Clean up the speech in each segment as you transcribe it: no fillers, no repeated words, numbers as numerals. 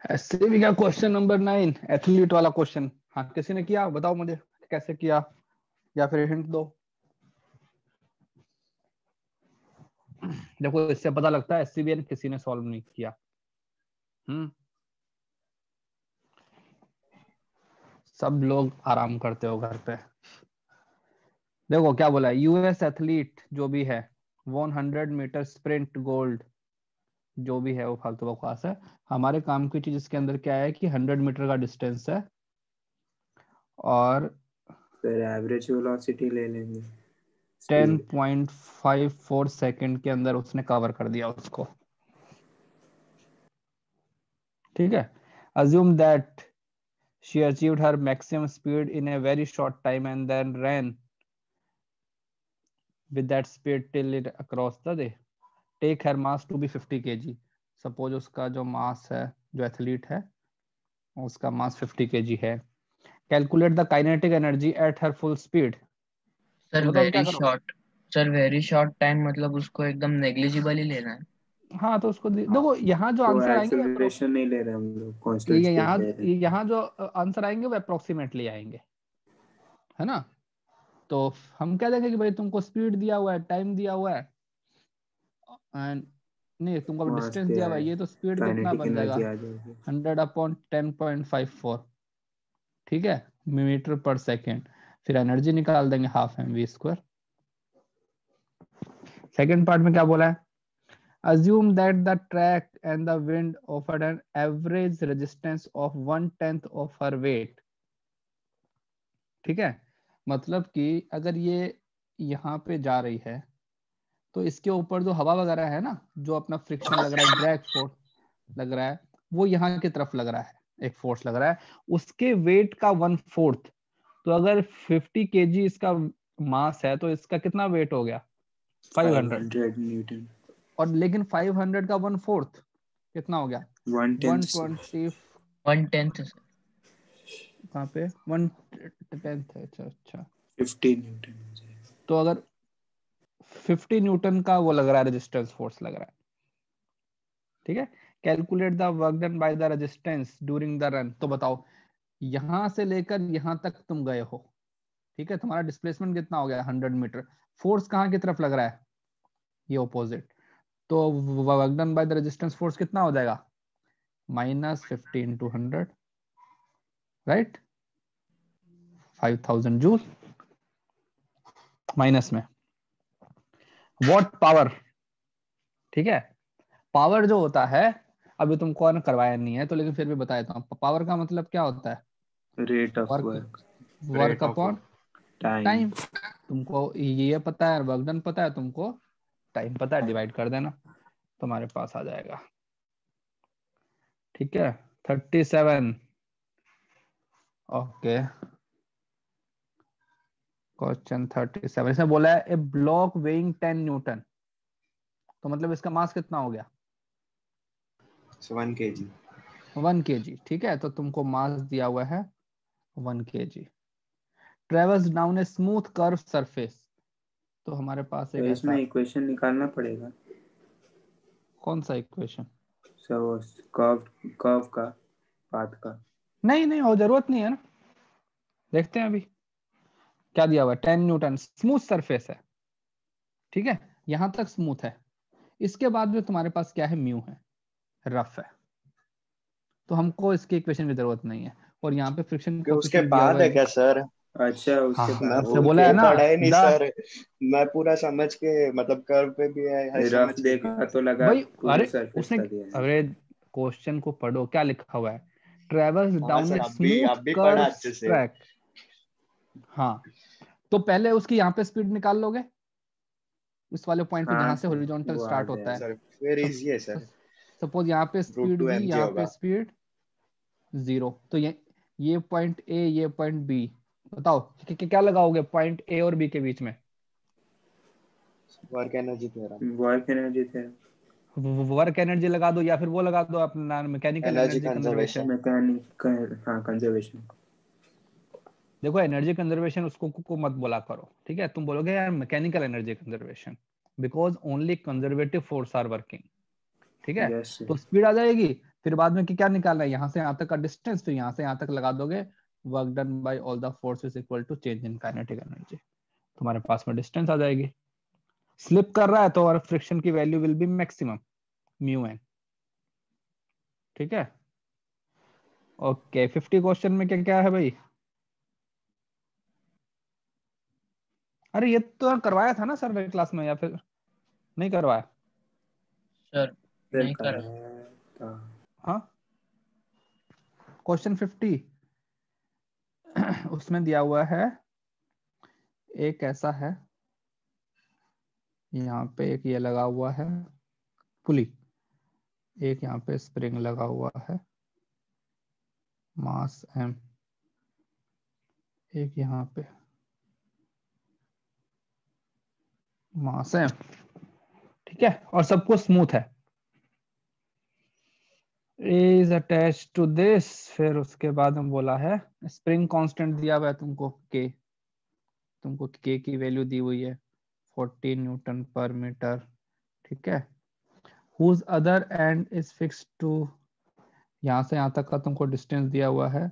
SCB का question number 9 athlete वाला question. हाँ, किसी ने किया? बताओ मुझे कैसे किया, या फिर हिंट दो। देखो, इससे पता लगता है एससीबीएन किसी ने सॉल्व नहीं किया। सब लोग आराम करते हो घर पे। देखो क्या बोला है, यूएस एथलीट जो भी है वॉन 100 मीटर स्प्रिंट गोल्ड। जो भी है वो फालतू बकवास है। हमारे काम की चीज इसके अंदर क्या है कि 100 मीटर का डिस्टेंस है, और फिर एवरेज वेलोसिटी ले लेंगे। 10.54 सेकंड के अंदर उसने कवर कर दिया उसको। ठीक है। assume that she achieved her maximum speed in a very short time and then ran with that speed till it across the day. Take her mass to be 50 kg. Suppose उसका जो mass है, जो athlete है उसका mass 50 kg है। Calculate the kinetic energy at her full speed. Sir तो बताओ क्या वेरी करो। Short. Sir very short time मतलब उसको एकदम नेग्लिजिबल ही लेना है। हाँ, तो उसको देखो, यहाँ जो तो आंसर आएंगे एक्सेलरेशन नहीं ले रहे हम लोग, कांस्टेंट ये स्पीड यहाँ ले रहे हैं। यहाँ जो आंसर आएंगे वो अप्रोक्सीमेटली आएंगे, है ना। तो हम क्या देखें कि भाई तुमको स्पीड दिया हुआ है, टाइम दिया हुआ है, एंड नहीं, तुमको मास डिस्टेंस दिया दिया हुआ है, है, ये तो स्पीड कितना काइनेटिक बन जाएगा, एनर्जी आ जाएगी। 100/10.54। ठीक है, मीटर पर सेकेंड। फिर एनर्जी निकाल देंगे, हाफ mv²। सेकेंड पार्ट में क्या बोला है, assume that the track and the wind offered an average resistance of 1/10 of her weight। ठीक है, मतलब कि अगर ये यहाँ पे जा रही है तो इसके ऊपर जो हवा वगैरह है ना, जो अपना फ्रिक्शन लग रहा है, ड्रैग फोर्स लग रहा है, वो यहाँ की तरफ लग रहा है, एक फोर्स लग रहा है, उसके वेट का 1/4। तो अगर 50 kg इसका मास है तो इसका कितना वेट हो गया, 500। 500 न्यूटन। और लेकिन 500 का 1/4 कितना हो गया, 1/10। 120। 1/10 सर। कहाँ पे 1/10 है? अच्छा अच्छा। 50 न्यूटन हो जाएगा। तो अगर 50 न्यूटन का वो लग रहा है, रेजिस्टेंस फोर्स लग रहा है। ठीक है, calculate the work done by the resistance during the run. तो बताओ, यहां से लेकर यहां तक तुम गए हो, ठीक है, तुम्हारा डिस्प्लेसमेंट कितना हो गया, 100 मीटर। फोर्स कहाँ की तरफ लग रहा है, ये ऑपोजिट। तो work done by the resistance force कितना हो जाएगा, -50 × 100, राइट, 5000 जूल। माइनस में वॉट पावर। ठीक है, पावर जो होता है, अभी तुमको ने करवाया नहीं है तो लेकिन फिर भी बता देता हूँ, पावर का मतलब क्या होता है, rate of work, work. Work upon time. Time. तुमको ये पता है, वर्क डन पता है, तुमको टाइम पता है, डिवाइड कर देना, तुम्हारे पास आ जाएगा। ठीक है, 37। ओके, क्वेश्चन 37 इसमें बोला है ए ब्लॉक वेइंग 10 न्यूटन। तो मतलब इसका मास कितना हो गया, 1 kg। 1 kg। ठीक है, तो तुमको मास दिया हुआ है 1 kg। Travels down a smooth curve surface. तो हमारे पास तो एक इसमें ऐसा, इक्वेशन निकालना पड़ेगा। कौन सा इक्वेशन, सो कर्व कर्व का, पाथ का। नहीं नहीं, और जरूरत नहीं है ना, देखते हैं अभी क्या दिया हुआ है। 10 न्यूटन स्मूथ सरफेस है, ठीक है, यहां तक स्मूथ है। इसके बाद में तुम्हारे पास क्या है, म्यू है, रफ है। तो हमको इसके इक्वेशन की जरूरत नहीं है, और यहाँ पे फ्रिक्शन उसके कोएफिशिएंट दिया हुआ बाद है है। क्या सर? अच्छा, उसके हाँ, बाद आपसे बोला ओके, है ना, पढ़ा ही नहीं द सर। मैं पूरा समझ के, मतलब कर्व पे भी है रफ समझ के देखा किया। तो लगा भाई, पूरे अरे सरफेस उसने, का दिया है। अरे क्वेश्चन को पढ़ो, क्या लिखा हुआ है, ट्रेवल्स हाँ डाउन सर, ए अभी स्मूथ अभी कर्व पढ़ा अच्छे से। ट्रैक। हाँ, तो पहले उसकी यहाँ पे स्पीड निकाल लोगे, इस वाले पॉइंट पे हाँ जहां से सर, हॉरिजॉन्टल वो आ स्टार्ट होता है। सर फिर इजी है सर। सपोज यहाँ पे root speed to v, M G यहाँ पे होगा। स्पीड 0। तो ये पॉइंट ए, ये पॉइंट बी। बताओ क्या लगाओगे पॉइंट ए और बी के बीच में, work energy theorem. Work energy थे। वर्क एनर्जी लगा दो, या फिर वो लगा दो अपना mechanical energy energy conservation. Conservation. Mechanic, हाँ, कंजर्वेशन। देखो, एनर्जी कंजर्वेशन उसको को मत बोला करो, ठीक है, तुम बोलोगे यार mechanical energy conservation, because only conservative force are working. ठीक है, यस तो सर। स्पीड आ जाएगी फिर बाद में क्या निकालना है, यहाँ से यहाँ तक का डिस्टेंस, फिर यहाँ से यहाँ तक लगा दोगे, work done by all the forces equal to change in kinetic energy, तुम्हारे पास में डिस्टेंस आ जाएगी। स्लिप कर रहा है तो और फ्रिक्शन की value will be maximum mu N. ठीक है, ओके। 50 क्वेश्चन में क्या क्या है भाई? अरे ये तो करवाया था ना सर ने क्लास में, या फिर नहीं करवाया? सर फिर नहीं कर कराया था। हाँ, क्वेश्चन 50 उसमें दिया हुआ है, एक ऐसा है, यहाँ पे एक ये लगा हुआ है पुली, एक यहाँ पे स्प्रिंग लगा हुआ है मास m, एक यहाँ पे मास m, ठीक है, और सब कुछ स्मूथ है, इज अटैच टू दिस। फिर उसके बाद हम बोला है स्प्रिंग कांस्टेंट दिया हुआ है तुमको k, तुमको k की वैल्यू दी हुई है 40 न्यूटन पर मीटर, ठीक है। Whose other end is fixed to, यहाँ से यहाँ तक का तुमको डिस्टेंस दिया हुआ है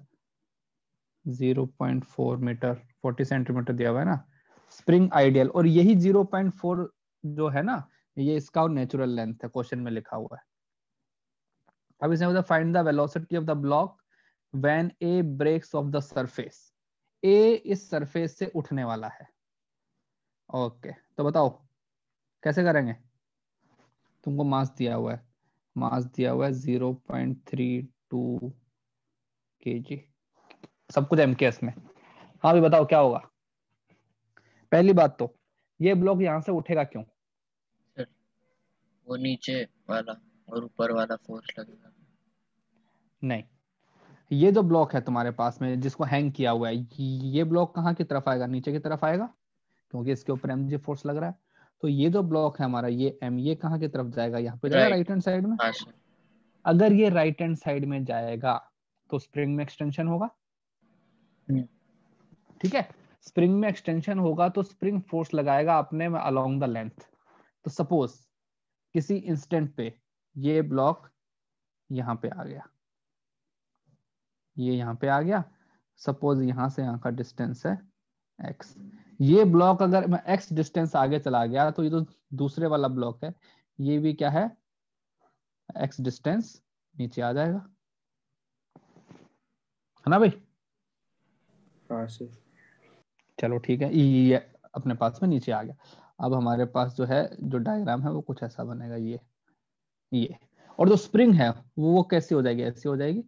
0.4 मीटर, 40 सेंटीमीटर दिया हुआ है ना। स्प्रिंग आइडियल, और यही 0.4 जो है ना, ये इसका नेचुरल लेंथ है, क्वेश्चन में लिखा हुआ है। अब इसमें बोला find the velocity of the block when a breaks of the surface, a इस सरफेस से उठने वाला है। ओके, तो बताओ कैसे करेंगे? तुमको मास दिया हुआ है, मास दिया हुआ है 0.32 kg, सब कुछ MKS में। हाँ भी बताओ क्या होगा? पहली बात तो ये ब्लॉक यहाँ से उठेगा क्यों? सर वो नीचे वाला और ऊपर वाला फोर्स लगेगा। नहीं, ये जो ब्लॉक है तुम्हारे पास में जिसको हैंग किया हुआ है, ये ब्लॉक कहाँ की तरफ आएगा? नीचे की तरफ आएगा, क्योंकि इसके ऊपर mg फोर्स लग रहा है। तो ये जो ब्लॉक है हमारा, ये m, ये कहाँ की तरफ जाएगा? यहाँ पे जाएगा, राइट, राइट हैंड साइड में। हाँ सर। अगर ये राइट हैंड साइड में जाएगा तो स्प्रिंग में एक्सटेंशन होगा, ठीक है। स्प्रिंग में एक्सटेंशन होगा तो स्प्रिंग फोर्स लगाएगा अपने में अलोंग द लेंथ। तो सपोज किसी इंस्टेंट पे ये ब्लॉक यहाँ पे आ गया, ये यहाँ पे आ गया, सपोज यहाँ से यहाँ का डिस्टेंस है x, ये ब्लॉक अगर मैं x डिस्टेंस आगे चला गया तो ये तो दूसरे वाला ब्लॉक है, ये भी क्या है, x डिस्टेंस नीचे आ जाएगा, है ना भाई? हाँ सर। चलो ठीक है, ये अपने पास में नीचे आ गया। अब हमारे पास जो है, जो डायग्राम है वो कुछ ऐसा बनेगा, ये और जो स्प्रिंग है वो कैसी हो जाएगी? ऐसी हो जाएगी।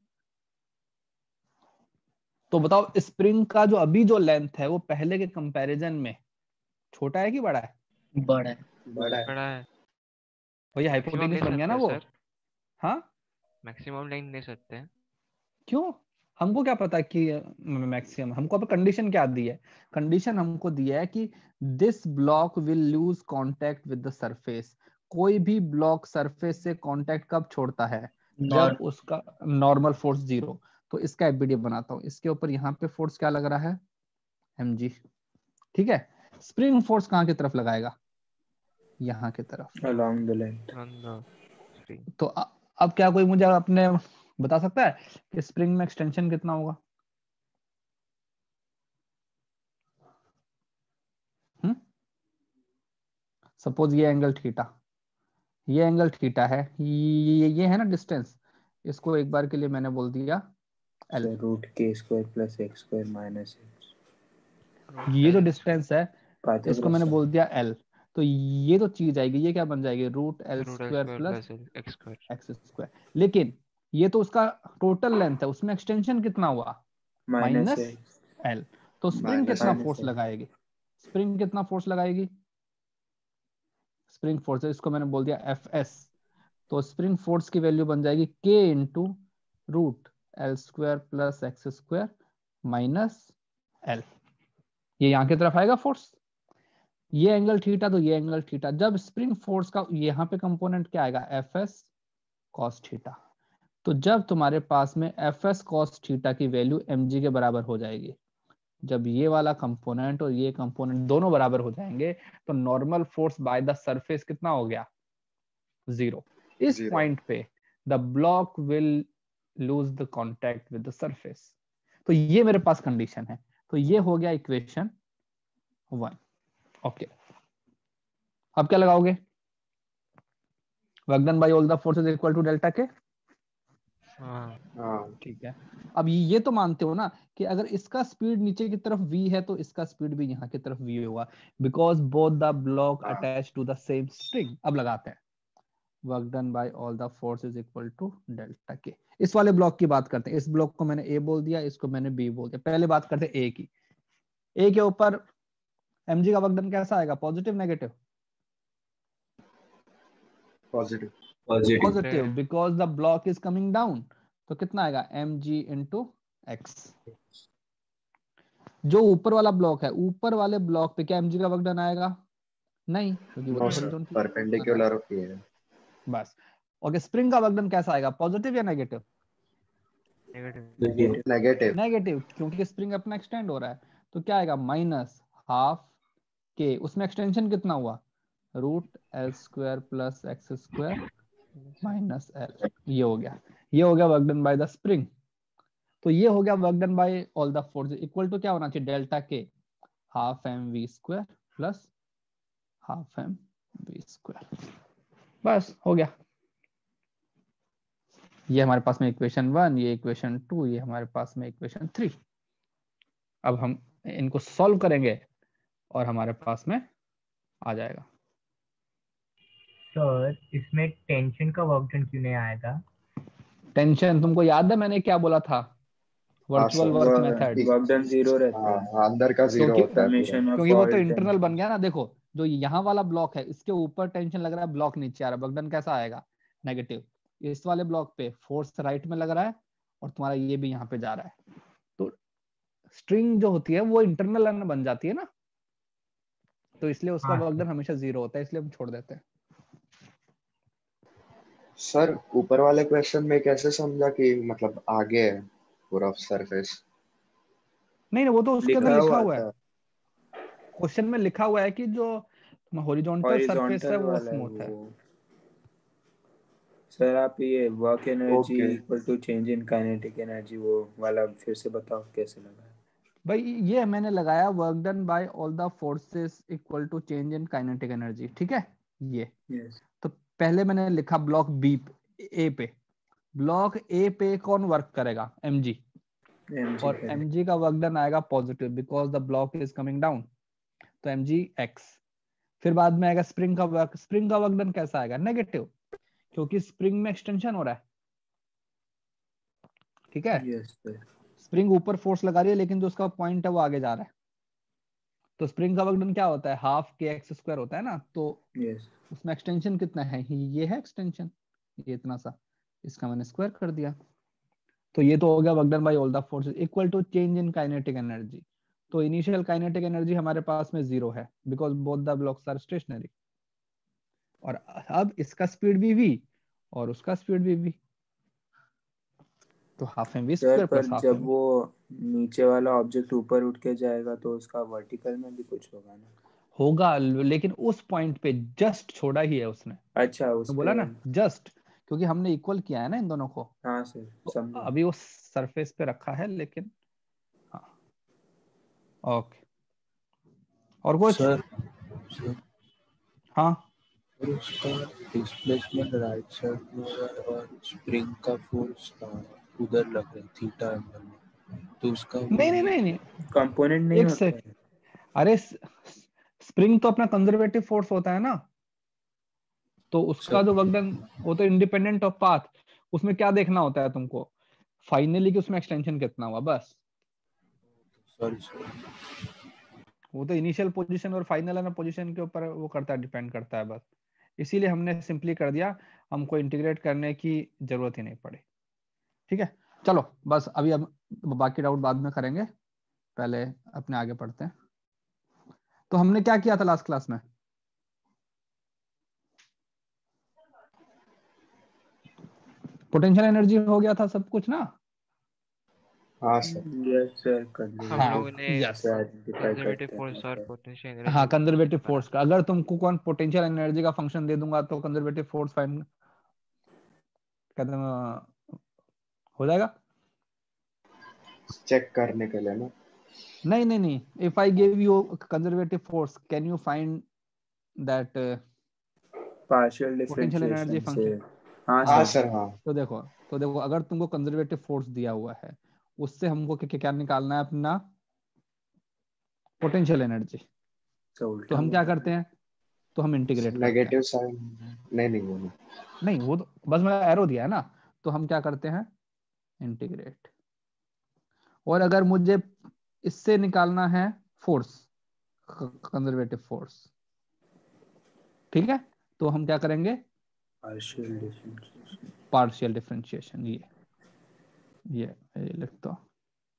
तो बताओ स्प्रिंग का जो अभी जो लेंथ है वो पहले के कंपैरिजन में छोटा है कि बड़ा है? बड़ा है। बड़ा है। बड़ा है। भैया मैक्सिमम हाइपोटेन्यूज ले बन गया सकते ना हैं वो। सर, हाँ, मैक्सिमम लाइन ले सकते हैं। क्यों? हमको क्या पता कि मैक्सिमम, हमको अब कंडीशन क्या दी है? कंडीशन हमको दिया है कि this block will lose contact with the surface. कोई भी ब्लॉक सरफेस से कांटेक्ट कब छोड़ता है? जब उसका नॉर्मल फोर्स 0। तो इसका एबीडी बनाता हूँ, इसके ऊपर यहाँ पे फोर्स क्या लग रहा है? mg, ठीक है। स्प्रिंग फोर्स कहाँ की तरफ लगाएगा? यहाँ की तरफ। along the length। On the spring. तो अब क्या कोई मुझे अपने बता सकता है कि स्प्रिंग में एक्सटेंशन कितना होगा? सपोज ये एंगल थीटा, ये एंगल थीटा है, ये है ना डिस्टेंस, इसको एक बार के लिए मैंने बोल दिया L। सर रूट के square plus x square minus x. ये जो डिस्टेंस है इसको पाइथागोरस मैंने सर। बोल दिया L। तो ये तो चीज आएगी, ये क्या बन जाएगी? Root L root L square square plus plus x square. X square. लेकिन ये तो उसका टोटल लेंथ है, उसमें एक्सटेंशन कितना हुआ? Minus minus x. L। तो स्प्रिंग माइनस कितना माइनस फोर्स एक्स। लगाएगी? स्प्रिंग कितना फोर्स लगाएगी? स्प्रिंग फोर्स, इसको मैंने बोल दिया Fs। तो स्प्रिंग फोर्स की वैल्यू बन जाएगी K into root L square plus x square minus L। ये यहाँ की तरफ आएगा फोर्स, ये एंगल थीटा तो ये एंगल थीटा। जब स्प्रिंग फोर्स का यहाँ पे कंपोनेंट क्या आएगा? Fs cos theta. तो जब तुम्हारे पास में Fs cos थीटा की वैल्यू mg के बराबर हो जाएगी, जब ये वाला कंपोनेंट और ये कंपोनेंट दोनों बराबर हो जाएंगे, तो normal force by the surface कितना हो गया? 0। इस Zero। पॉइंट पे the block will lose the contact with the surface. तो ये मेरे पास कंडीशन है, तो ये हो गया इक्वेशन 1. ओके, अब क्या लगाओगे? Work done by all the forces equal to delta K. हाँ हाँ ठीक है, अब ये तो मानते हो ना कि अगर इसका स्पीड नीचे की तरफ v है तो इसका स्पीड भी यहाँ की तरफ v होगा, बिकॉज बोथ द ब्लॉक हाँ। Attach to the same string. अब लगाते हैं work done by all the forces equal to delta K. इस वाले ब्लॉक की बात करते हैं. इस ब्लॉक को मैंने ए बोल दिया, इसको मैंने बी बोल दिया. पहले बात करते हैं ए की. ए के ऊपर mg का वर्क डन कैसा आएगा? Positive negative? Positive. Positive, because the block is coming down. तो कितना आएगा? mg into x. जो ऊपर वाला ब्लॉक है, ऊपर वाले ब्लॉक पे क्या mg का वर्क डन आएगा? नहीं, क्योंकि वो नो तो सर, हॉरिजॉन्टल. परपेंडिकुलर ऑफ ये है. बस. ओके, स्प्रिंग का वर्क डन कैसा आएगा? पॉजिटिव या नेगेटिव? नेगेटिव. नेगेटिव. नेगेटिव, क्योंकि स्प्रिंग अपना एक्सटेंड हो रहा है. तो क्या आएगा? माइनस हाफ के. उसमें एक्सटेंशन कितना हुआ? Root L square plus x square minus L. ये हो गया, ये हो गया work done by the spring. तो ये हो गया work done by all the forces equal to क्या होना चाहिए? Delta K half M V square plus half M V square. बस हो गया. ये हमारे पास में इक्वेशन 1, ये इक्वेशन 2, ये हमारे पास में इक्वेशन 3. अब हम इनको सॉल्व करेंगे और हमारे पास में आ जाएगा. सर इसमें टेंशन का वर्क डन क्यों नहीं आएगा? टेंशन तुमको याद है मैंने क्या बोला था? Virtual sir, work method. Work done 0 रहता है. हाँ, अंदर का 0 क्योंकि होता है पूरा. Summation of क्योंकि वो तो all इंटरनल tension. बन गया ना. देखो, जो यहाँ वाला ब्लॉक है इसके ऊपर टेंशन लग रहा है, ब्लॉक नीचे आ रहा है, वर्क डन कैसा आएगा? नेगेटिव. इस वाले ब्लॉक पे फोर्स राइट में लग रहा है और तुम्हारा ये भी यहाँ पे जा रहा है. तो स्ट्रिंग जो होती है वो इंटरनल बन जाती है ना, तो इसलिए उसका हाँ, वर्क डन हमेशा 0 होता है, इसलिए हम छोड़ देते हैं. सर, ऊपर वाले क्वेश्चन में कैसे समझा कि मतलब आगे है पूरा सरफेस? नहीं, वो तो उसके अंदर लिखा हुआ है. था. क्वेश्चन में लिखा हुआ है कि जो हॉरिजॉन्टल सरफेस है हॉरिजॉन्टल वो वाला है स्मूथ है. वो. सर आप ये work energy Okay. Equal to change in kinetic energy वो वाला फिर से बताओ कैसे लगा है. भाई ये मैंने लगाया work done by all the forces equal to change in kinetic energy. ठीक है, ये यस. तो पहले मैंने लिखा ब्लॉक बी ए पे. ब्लॉक ए पे कौन वर्क करेगा? mg. और mg का वर्क डन आएगा positive because the block is coming down, तो mg x. फिर बाद में आएगा स्प्रिंग का वर्क. स्प्रिंग का वर्क डन कैसा आएगा? नेगेटिव, क्योंकि स्प्रिंग में एक्सटेंशन हो रहा है. ठीक है, यस सर. स्प्रिंग ऊपर फोर्स लगा रही है लेकिन जो उसका पॉइंट है वो आगे जा रहा है. तो स्प्रिंग का वर्क डन क्या होता है? हाफ के एक्स स्क्वायर होता है ना. तो यस. उसमें एक्सटेंशन कितना है? ये है एक्सटेंशन, ये इतना सा, इसका मैंने स्क्वायर कर दिया. तो ये तो हो गया work done by all the forces equal to change in kinetic energy. तो इनिशियल काइनेटिक एनर्जी हमारे पास में 0 है because both the blocks are stationary. और अब इसका स्पीड भी v और उसका स्पीड भी v, तो half M V sir square पर प्लस हाफ जब एम. वो नीचे वाला ऑब्जेक्ट ऊपर उठ के जाएगा तो उसका वर्टिकल में भी कुछ होगा ना. होगा, लेकिन उस पॉइंट पे जस्ट छोड़ा ही है उसने. अच्छा उस तो पे. बोला ना जस्ट, क्योंकि हमने इक्वल किया है ना इन दोनों को. हाँ सर तो समझा. अभी वो सरफेस पे रखा है लेकिन. हाँ, ओके. और कुछ? सर हाँ, उसका डिस्प्लेसमेंट राइट साइड में हो रहा है और स्प्रिंग का फोर्स उधर लग रहा है थीटा एंगल में, तो उसका नहीं, कंपोनेंट नहीं एक होता सेकंड. है. अरे स्प्रिंग तो अपना कंजर्वेटिव फोर्स होता है ना, तो उसका जो वर्क डन वो तो इंडिपेंडेंट ऑफ पाथ. उसमें क्या देखना होता है तुमको? फाइनली कि उसमें एक्सटेंशन कितना हुआ, बस. सॉरी वो तो इनिशियल पोजीशन और फाइनल है पोजीशन के ऊपर वो करता है, डिपेंड करता है बस. इसीलिए हमने सिंपली कर दिया, हमको इंटीग्रेट करने की जरूरत ही नहीं पड़ी. ठीक है, चलो बस अभी अब बाकी डाउट बाद में करेंगे, पहले अपने आगे पढ़ते हैं. तो हमने क्या किया था लास्ट क्लास में? पोटेंशियल एनर्जी हो गया था सब कुछ ना. हाँ सर. यस सर कर हम हाँ, लोगों ने yes. कंजर्वेटिव फोर्स और पोटेंशियल एनर्जी. हाँ, कंजर्वेटिव फोर्स का. अगर तुमको कौन पोटेंशियल एनर्जी का फंक्शन दे दूंगा तो कंजर्वेटिव फोर्स फाइंड कहते हैं हो जाएगा। चेक करने के लिए ना। नहीं, if I give you conservative force, can you find that partial potential energy differentiation से। फंक्शन? हाँ हाँ सर। सर हाँ। तो देखो अगर तुमको कंजर्वेटिव फोर्स दिया हुआ है, उससे हमको क्या निकालना है? अपना पोटेंशियल एनर्जी। तो तो उल्टा हम क्या बोला। करते हैं? तो हम इंटीग्रेट करते हैं। नेगेटिव साइन नहीं वो नहीं, वो तो बस मैंने एरो दिया है ना, तो हम क्या करते हैं? इंटीग्रेट। और अगर मुझे इससे निकालना है फोर्स, कंजर्वेटिव फोर्स, ठीक है, तो हम क्या करेंगे? Partial differentiation. Partial differentiation. ये लिखता हूं,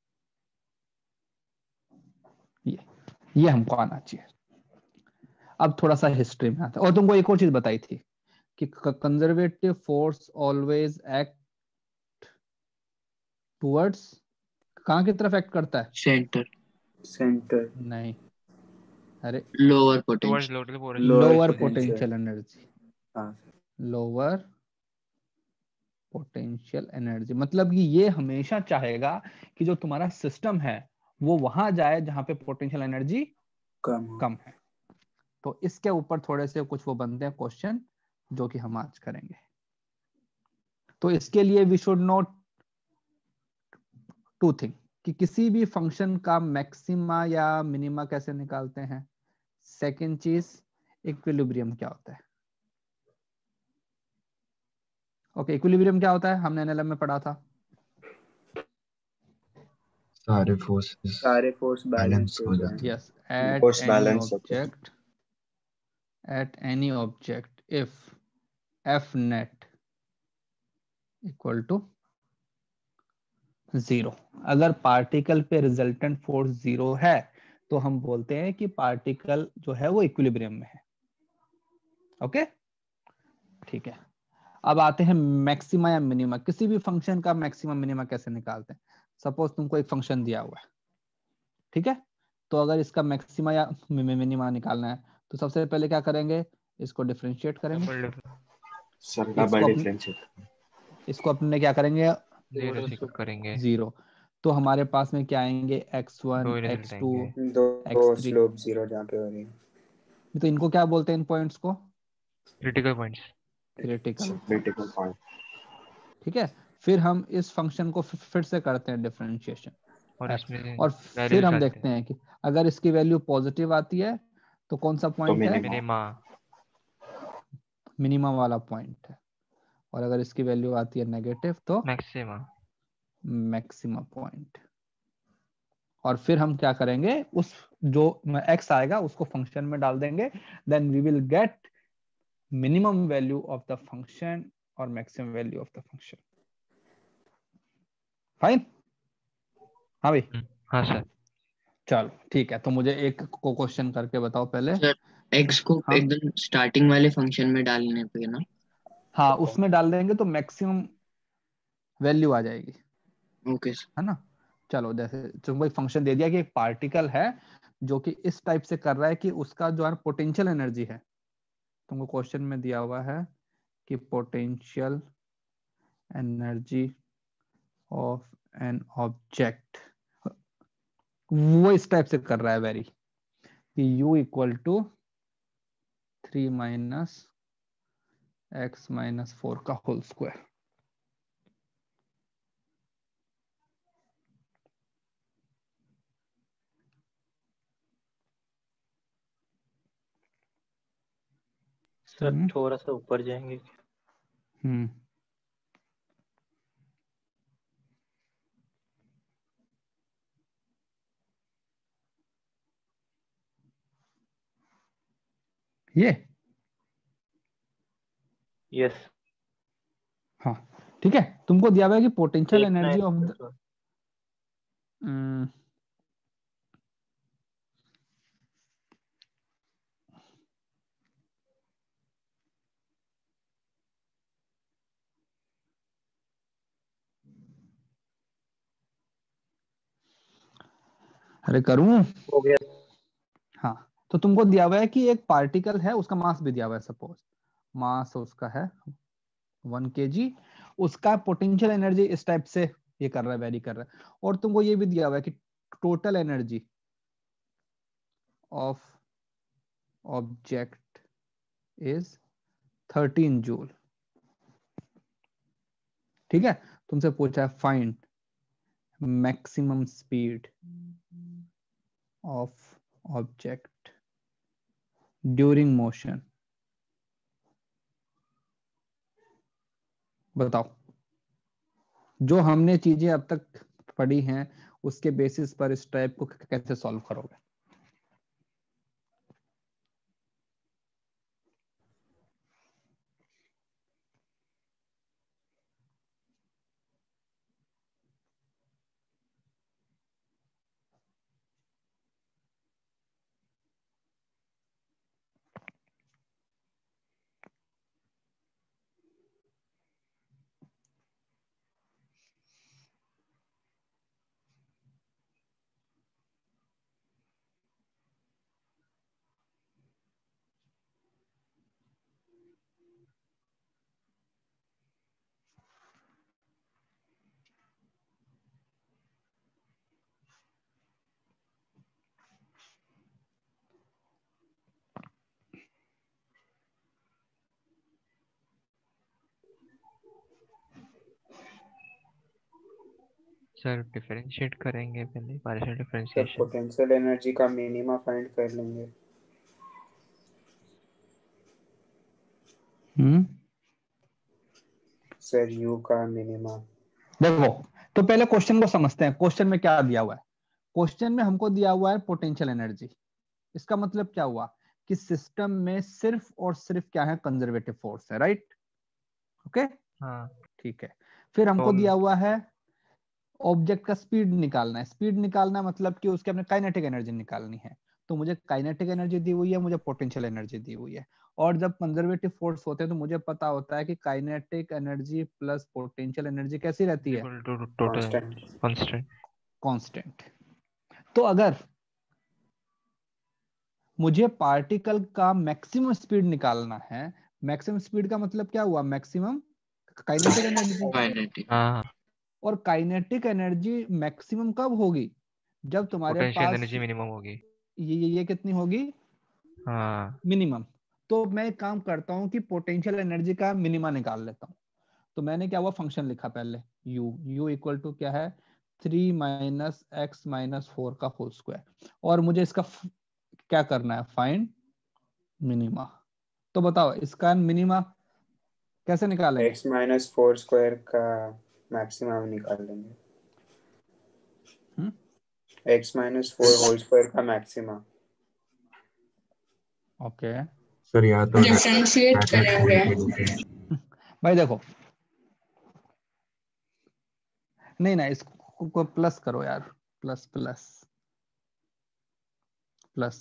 ये हमको आना चाहिए। अब थोड़ा सा हिस्ट्री में आता है। और तुमको एक और चीज बताई थी कि conservative force always act towards, कहाँ की तरफ एक्ट करता है? Centre, centre. नहीं, अरे lower towards potential, lower potential energy. हाँ। लोअर पोटेंशियल एनर्जी मतलब कि ये हमेशा चाहेगा कि जो तुम्हारा सिस्टम है वो वहां जाए जहां पे पोटेंशियल एनर्जी कम है। तो इसके ऊपर थोड़े से कुछ वो बनते हैं क्वेश्चन, जो कि हम आज करेंगे। तो इसके लिए we should note two thing, कि किसी भी फंक्शन का मैक्सिमा या मिनिमा कैसे निकालते हैं। सेकंड चीज, इक्विलिब्रियम क्या होता है। ओके, इक्विलिब्रियम क्या होता है? हमने एनएलएम में पढ़ा था। सारे फोर्स बैलेंस हो जाए। Yes, at force any balance object, if F net equal to 0। अगर पार्टिकल पे रिजल्टेंट फोर्स 0 है तो हम बोलते हैं कि पार्टिकल जो है वो इक्विलिब्रियम में है। ओके, ठीक है। अब आते हैं मैक्सिमा या मिनिमा। किसी भी फंक्शन का मैक्सिमा मिनिमा कैसे निकालते हैं? सपोज तुमको एक फंक्शन दिया हुआ है, ठीक है, तो अगर इसका मैक्सिमा या मिनिमा निकालना है तो सबसे पहले क्या करेंगे? इसको डिफरेंशिएट करेंगे। Sir double differentiate. इसको अपने क्या करेंगे? जीरो से करेंगे, 0। तो हमारे पास में क्या आएंगे? x1 दो ही रिजल्ट x2 आएंगे। दो x3। स्लोप 0 जहाँ पे हो रही है। तो इनको क्या बोलते हैं? इन पॉइंट्स को critical points. Critical critical point. ठीक है। फिर हम इस फंक्शन को फिर से करते हैं डिफरेंशिएशन, और इसमें और वैल्यू फिर हम निकालते देखते हैं कि अगर इसकी वैल्यू पॉजिटिव आती है तो कौन सा पॉइंट है? मिनिमा। मिनिमम वाला पॉइंट है। और अगर इसकी वैल्यू आती है नेगेटिव तो मैक्सिमा। Maximum point. और फिर हम क्या करेंगे? उस जो x आएगा उसको फंक्शन में डाल देंगे, then we will get minimum value of the function और maximum value of the function. Fine? हाँ भाई, हाँ सर। चलो ठीक है। तो मुझे एक को क्वेश्चन करके बताओ पहले। सर एक्स को हाँ एकदम स्टार्टिंग वाले फंक्शन में डालने पे ना। हाँ, उसमें डाल देंगे तो मैक्सिमम वैल्यू आ जाएगी, ओके सर। है ना। चलो, जैसे तुमको एक फंक्शन दे दिया कि एक पार्टिकल है जो कि इस टाइप से कर रहा है कि उसका जो है पोटेंशियल एनर्जी है, तुमको क्वेश्चन में दिया हुआ है कि potential energy of an object, वो इस टाइप से कर रहा है वेरी, कि u equal to 3 minus x minus 4 का होल स्क्वायर। सर थोड़ा सा ऊपर जाएंगे। ये यस। हाँ ठीक है। तुमको दिया हुआ है कि पोटेंशियल देखना है एनर्जी ऑफ इसको द तो। अरे करूं? हो गया। हाँ, तो तुमको दिया हुआ है कि एक पार्टिकल है, उसका मास भी दिया हुआ है। सपोज मास उसका है 1 kg, उसका पोटेंशियल एनर्जी इस टाइप से ये कर रहा है, वेरी कर रहा है। और तुमको ये भी दिया हुआ है कि total energy of object is 13 joule. ठीक है, तुमसे पूछा है find maximum speed of object during motion. बताओ, जो हमने चीजें अब तक पढ़ी हैं उसके बेसिस पर इस टाइप को कैसे सॉल्व करोगे? सर डिफरेंशिएट करेंगे पहले, partial sir differentiation. Potential energy का मिनिमा फाइंड कर लेंगे। सर यू का मिनिमा। देखो, तो पहले क्वेश्चन को समझते हैं। क्वेश्चन में क्या दिया हुआ है? क्वेश्चन में हमको दिया हुआ है पोटेंशियल एनर्जी। इसका मतलब क्या हुआ कि सिस्टम में सिर्फ और सिर्फ क्या है? कंजर्वेटिव फोर्स है, राइट? ओके, हाँ। ठीक है। फिर हमको तो दिया हुआ है ऑब्जेक्ट का स्पीड निकालना है। स्पीड निकालना मतलब कि उसके अपने काइनेटिक एनर्जी निकालनी है। तो मुझे काइनेटिक एनर्जी दी हुई है, मुझे पोटेंशियल एनर्जी दी हुई है। और जब कंजर्वेटिव फोर्स होते हैं तो मुझे पता होता है कि kinetic energy plus potential energy कैसी रहती है? Equal to total constant. Constant. Constant. तो अगर मुझे पार्टिकल का मैक्सिमम स्पीड निकालना है, मैक्सिमम स्पीड का मतलब क्या हुआ? Maximum kinetic energy. काइनेटिक। हाँ, और काइनेटिक एनर्जी मैक्सिमम कब होगी? जब तुम्हारे पोटेंशियल पास एनर्जी मिनिमम होगी। ये कितनी होगी? हाँ, मिनिमम। तो मैं एक काम करता हूं कि पोटेंशियल एनर्जी का मिनिमा निकाल लेता हूं। तो मैंने क्या हुआ, फंक्शन लिखा पहले u इक्वल टू क्या है? 3 माइनस एक्स माइनस 4 का होल स्क्वायर। और मुझे इसका क्या करना है? Find minima. तो बताओ इसका मिनिमा कैसे निकालेंगे? एक्स माइनस 4 स्क्वायर का मैक्सिमम निकाल लेंगे। एक्स माइनस 4 होल स्क्वायर का मैक्सिमम। ओके सर या तो डिफरेंशिएट करेंगे। भाई देखो, नहीं ना, इसको प्लस करो यार, प्लस प्लस प्लस।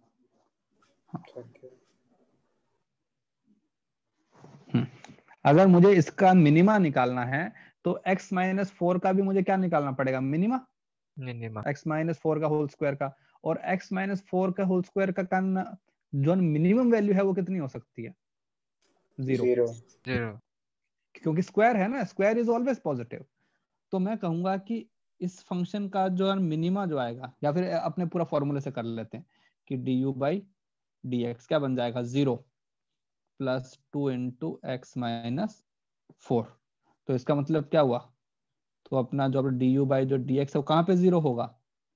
अगर मुझे इसका मिनिमा निकालना है तो x माइनस 4 का भी मुझे क्या निकालना पड़ेगा? मिनिमा। मिनिमम। x माइनस 4 का होल स्क्वायर का। और x माइनस 4 का होल स्क्वायर का जो मिनिमम वैल्यू है वो कितनी हो सकती है? 0। जीरो। क्योंकि स्क्वायर है ना, स्क्वायर इज ऑलवेज पॉजिटिव। तो मैं कहूंगा कि इस फंक्शन का जो मिनिमा जो आएगा, या फिर अपने पूरा फॉर्मूले से कर लेते हैं कि du बाई dx क्या बन जाएगा? 0 प्लस 2 इंटू एक्स माइनस 4। तो इसका मतलब क्या हुआ? तो अपना जो du बाई जो dx है वो कहाँ पे 0 होगा?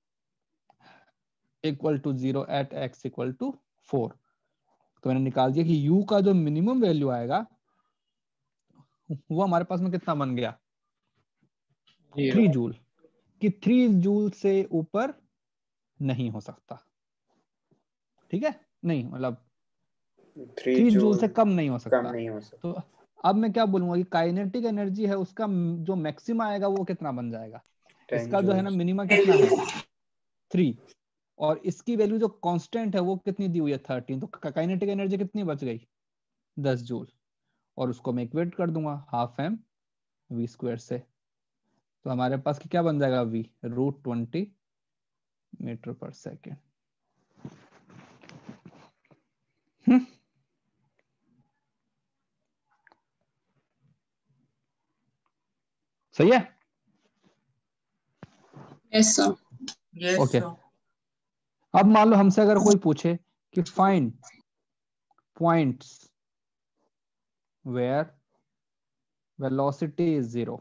Equal to 0 at x equal to 4। तो मैंने निकाल दिया कि u का जो मिनिमम वैल्यू आएगा वो हमारे पास में कितना बन गया? 3 जूल। कि 3 जूल से ऊपर नहीं हो सकता। ठीक है, नहीं मतलब 3 जूल से कम नहीं हो सकता। कम नहीं हो सकता। तो अब मैं क्या बोलूंगा कि काइनेटिक एनर्जी है उसका जो मैक्सिमा आएगा वो कितना बन जाएगा? 10 इसका जो है ना joules। मिनिमा कितना है? 3। और इसकी वैल्यू जो कांस्टेंट है वो कितनी दी हुई है? 13। तो काइनेटिक एनर्जी कितनी बच गई? 10 जूल। और उसको मैं इक्वेट कर दूंगा हाफ एम वी स्क्वायर से। तो हमारे पास क्या बन जाएगा? v √20 मीटर पर सेकेंड। सही है? Yes sir. Yes okay, sir. अब मान लो हमसे अगर कोई पूछे कि find points where velocity is 0,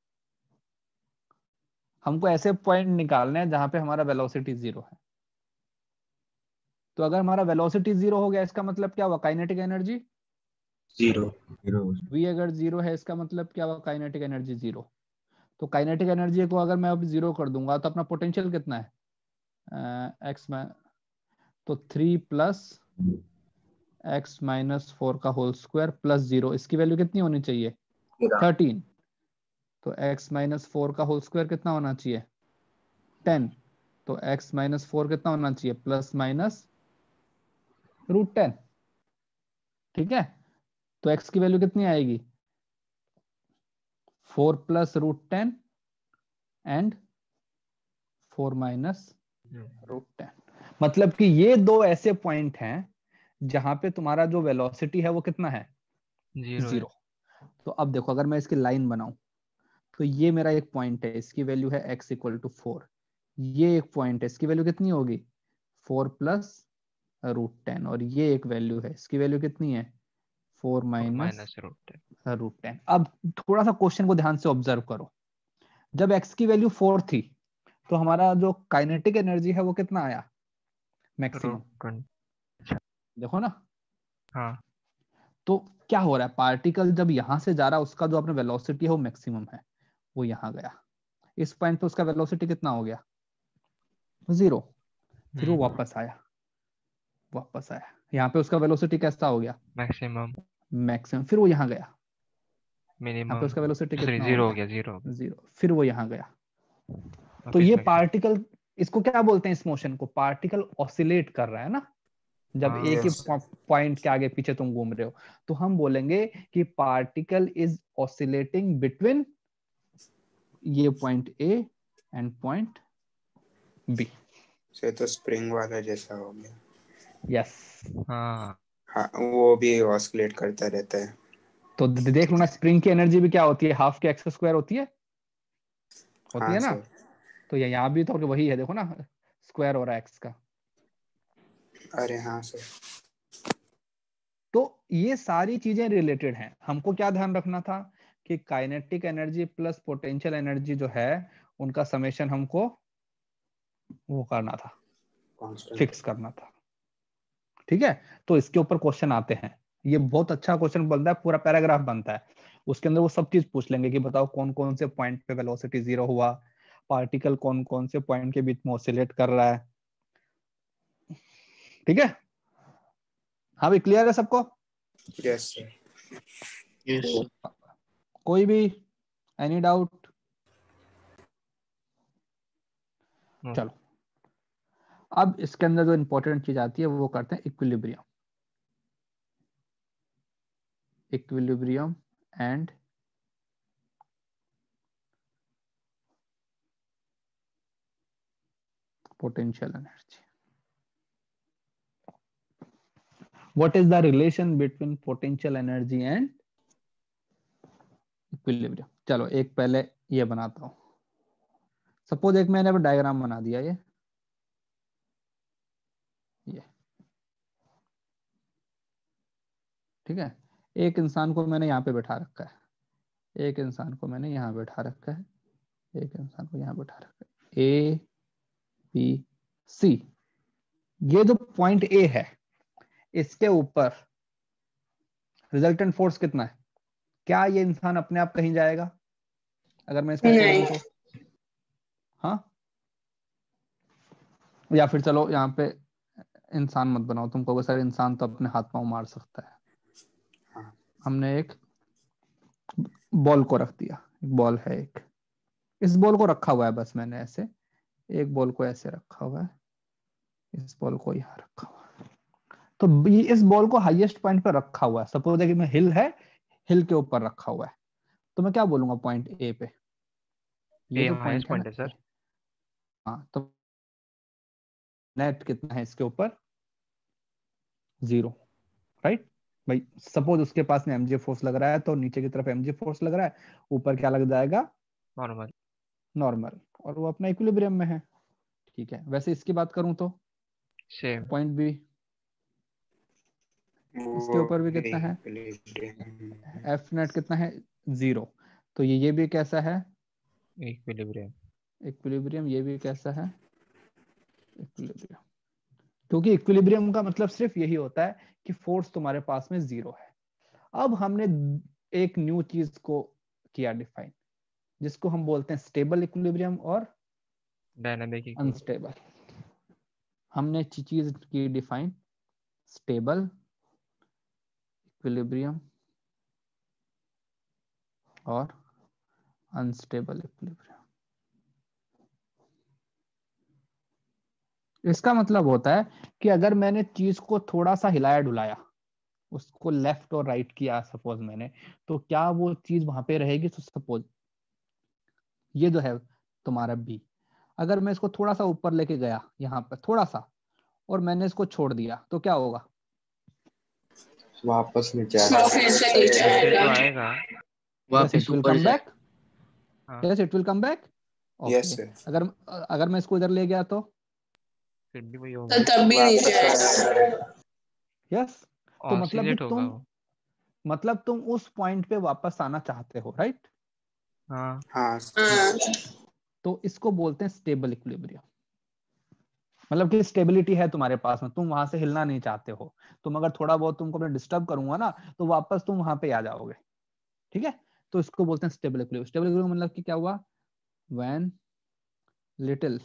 हमको ऐसे पॉइंट निकालने हैं जहां पे हमारा वेलोसिटी 0 है। तो अगर हमारा वेलोसिटी 0 हो गया, इसका मतलब क्या हुआ? काइनेटिक एनर्जी 0 v अगर 0 है, इसका मतलब क्या हुआ? Kinetic energy 0। तो काइनेटिक एनर्जी को अगर मैं अब 0 कर दूंगा तो अपना पोटेंशियल कितना है? एक्स में तो 3 प्लस एक्स माइनस 4 का होल स्क्वायर प्लस 0, इसकी वैल्यू कितनी होनी चाहिए? 13। तो x माइनस 4 का होल स्क्वायर कितना होना चाहिए? 10। तो x माइनस 4 कितना होना चाहिए? Plus minus √10। ठीक है, तो x की वैल्यू कितनी आएगी? 4 प्लस √10 एंड 4 माइनस √10। मतलब कि ये दो ऐसे पॉइंट हैं जहां पे तुम्हारा जो वेलोसिटी है वो कितना है? 0। तो अब देखो, अगर मैं इसकी लाइन बनाऊं तो ये मेरा एक पॉइंट है, इसकी वैल्यू है x इक्वल टू 4। ये एक पॉइंट है, इसकी वैल्यू कितनी होगी? 4 प्लस √10। और ये एक वैल्यू है, इसकी वैल्यू कितनी है? 4 माइनस √10। अब थोड़ा सा क्वेश्चन को ध्यान से ऑब्जर्व करो। जब x की वैल्यू 4 थी तो हमारा जो काइनेटिक एनर्जी है वो कितना आया? मैक्सिमम। देखो ना। हाँ। तो क्या हो रहा है? पार्टिकल जब यहां से जा रहा है, उसका जो अपना वेलोसिटी है वो मैक्सिमम है, वो यहां गया। इस पॉइंट पे उसका वेलोसिटी कितना हो गया? 0। फिर वो वापस आया, यहाँ पे उसका वेलोसिटी कैसा हो गया? मैक्सिमम। फिर वो यहाँ गया, यहाँ पे उसका वेलोसिटी कितना हो गया? 0। फिर वो यहाँ गया। तो ये पार्टिकल, इसको क्या बोलते हैं? इस मोशन को पार्टिकल ऑसिलेट कर रहा है ना। जब एक ही पॉइंट के आगे पीछे तुम घूम रहे हो तो हम बोलेंगे कि पार्टिकल इज ऑसिलेटिंग बिटवीन ये point A and point B. से तो स्प्रिंग वाला जैसा हो गया। यस। हाँ, वो भी ऑसिलेट करता रहता है। तो देख लो ना, स्प्रिंग की एनर्जी भी क्या होती है? हाफ के एक्स स्क्वायर होती है हाँ, ना। तो यहाँ भी तो वही है, देखो ना, स्क्वायर हो रहा है एक्स का। अरे हाँ सर। तो ये सारी चीजें रिलेटेड हैं। हमको क्या ध्यान रखना था कि kinetic energy plus potential energy जो है उनका समेशन हमको वो करना था, फिक्स करना था। ठीक है, तो इसके ऊपर क्वेश्चन आते हैं। ये बहुत अच्छा क्वेश्चन बनता है, पूरा पैराग्राफ बनता है। उसके अंदर वो सब चीज पूछ लेंगे कि बताओ कौन कौन से पॉइंट पे वेलोसिटी 0 हुआ, पार्टिकल कौन कौन से पॉइंट के बीच में ऑसिलेट कर रहा है। ठीक है, हाँ भी क्लियर है सबको? Yes sir. Yes sir. कोई भी एनी डाउट? चलो, अब इसके अंदर जो इंपॉर्टेंट चीज आती है वो करते हैं equilibrium. Equilibrium and potential energy. What is the relation between potential energy and equilibrium? चलो एक पहले ये बनाता हूं। सपोज एक मैंने डायग्राम बना दिया, ये ठीक है। एक इंसान को मैंने यहाँ पे बैठा रखा है, एक इंसान को मैंने यहाँ बैठा रखा है, एक इंसान को यहाँ बैठा रखा है, ए बी सी। ये जो पॉइंट ए है इसके ऊपर रिजल्टेंट फोर्स कितना है? क्या ये इंसान अपने आप कहीं जाएगा अगर मैं इसको छोड़ दूं तो? हाँ, या फिर चलो यहाँ पे इंसान मत बनाओ, तुम कहोगे सर इंसान तो अपने हाथ पांव मार सकता है। हमने एक बॉल को रख दिया, एक बॉल है, एक इस बॉल को रखा हुआ है, बस मैंने ऐसे एक बॉल को ऐसे रखा हुआ है, इस बॉल को यहाँ रखा हुआ है। तो इस बॉल को हाईएस्ट पॉइंट पर रखा हुआ है। सपोज है कि मैं हिल है, हिल के ऊपर रखा हुआ है, तो मैं क्या बोलूंगा पॉइंट ए पे? ये जो पॉइंट है सर, हाँ, तो नेट कितना है इसके ऊपर? 0, राइट भाई। सपोज उसके पास में mg फोर्स लग रहा है तो नीचे की तरफ mg फोर्स लग रहा है, ऊपर क्या लग जाएगा? नॉर्मल। नॉर्मल, और वो अपना इक्विलिब्रियम में है। ठीक है, वैसे इसकी बात करूं तो सेम। पॉइंट बी, इसके ऊपर भी कितना है, एफ नेट कितना है, 0। तो ये भी कैसा है, इक्विलिब्रियम। इक्विलिब्रियम। ये भी कैसा है, इक्विलिब्रियम। क्योंकि इक्विलिब्रियम का मतलब सिर्फ यही होता है कि फोर्स तुम्हारे पास में 0 है। अब हमने एक न्यू चीज को किया डिफाइन, जिसको हम बोलते हैं स्टेबल इक्विलिब्रियम और डायनामिक अनस्टेबल। हमने चीज की डिफाइन स्टेबल इक्विलिब्रियम और अनस्टेबल इक्विलिब्रियम। इसका मतलब होता है कि अगर मैंने चीज को थोड़ा सा हिलाया डुलाया, उसको लेफ्ट और राइट किया सपोज मैंने, तो क्या वो चीज वहां पे रहेगी? तो सपोज ये जो है तुम्हारा बी, अगर मैं इसको थोड़ा सा ऊपर लेके गया यहाँ पर थोड़ा सा, और मैंने इसको छोड़ दिया, तो क्या होगा? वापस नीचे फिर से नीचे नीचे तो आएगा। आएगा। वापस इट विल ऊपर कम जाए। बैक। हाँ, yes, it will come back. Yes okay, sir. अगर अगर मैं इसको इधर ले गया तो फिर भी वही तो होगा, तब भी नीचे वापस आएगा। यस। तो मतलब कि ऑसिलेट होगा वो। तुम उस पॉइंट पे वापस आना चाहते हो, राइट? हाँ, हाँ हाँ, तो इसको बोलते हैं स्टेबल इक्विलिब्रियम। मतलब कि स्टेबिलिटी है तुम्हारे पास में, तुम वहां से हिलना नहीं चाहते हो। तुम अगर थोड़ा बहुत तुमको मैं डिस्टर्ब करूंगा ना, तो वापस तुम वहां पे आ जाओगे। ठीक है, तो इसको बोलते हैं स्टेबल इक्विलिब्रियम। स्टेबल इक्विलिब्रियम मतलब कि क्या हुआ, when little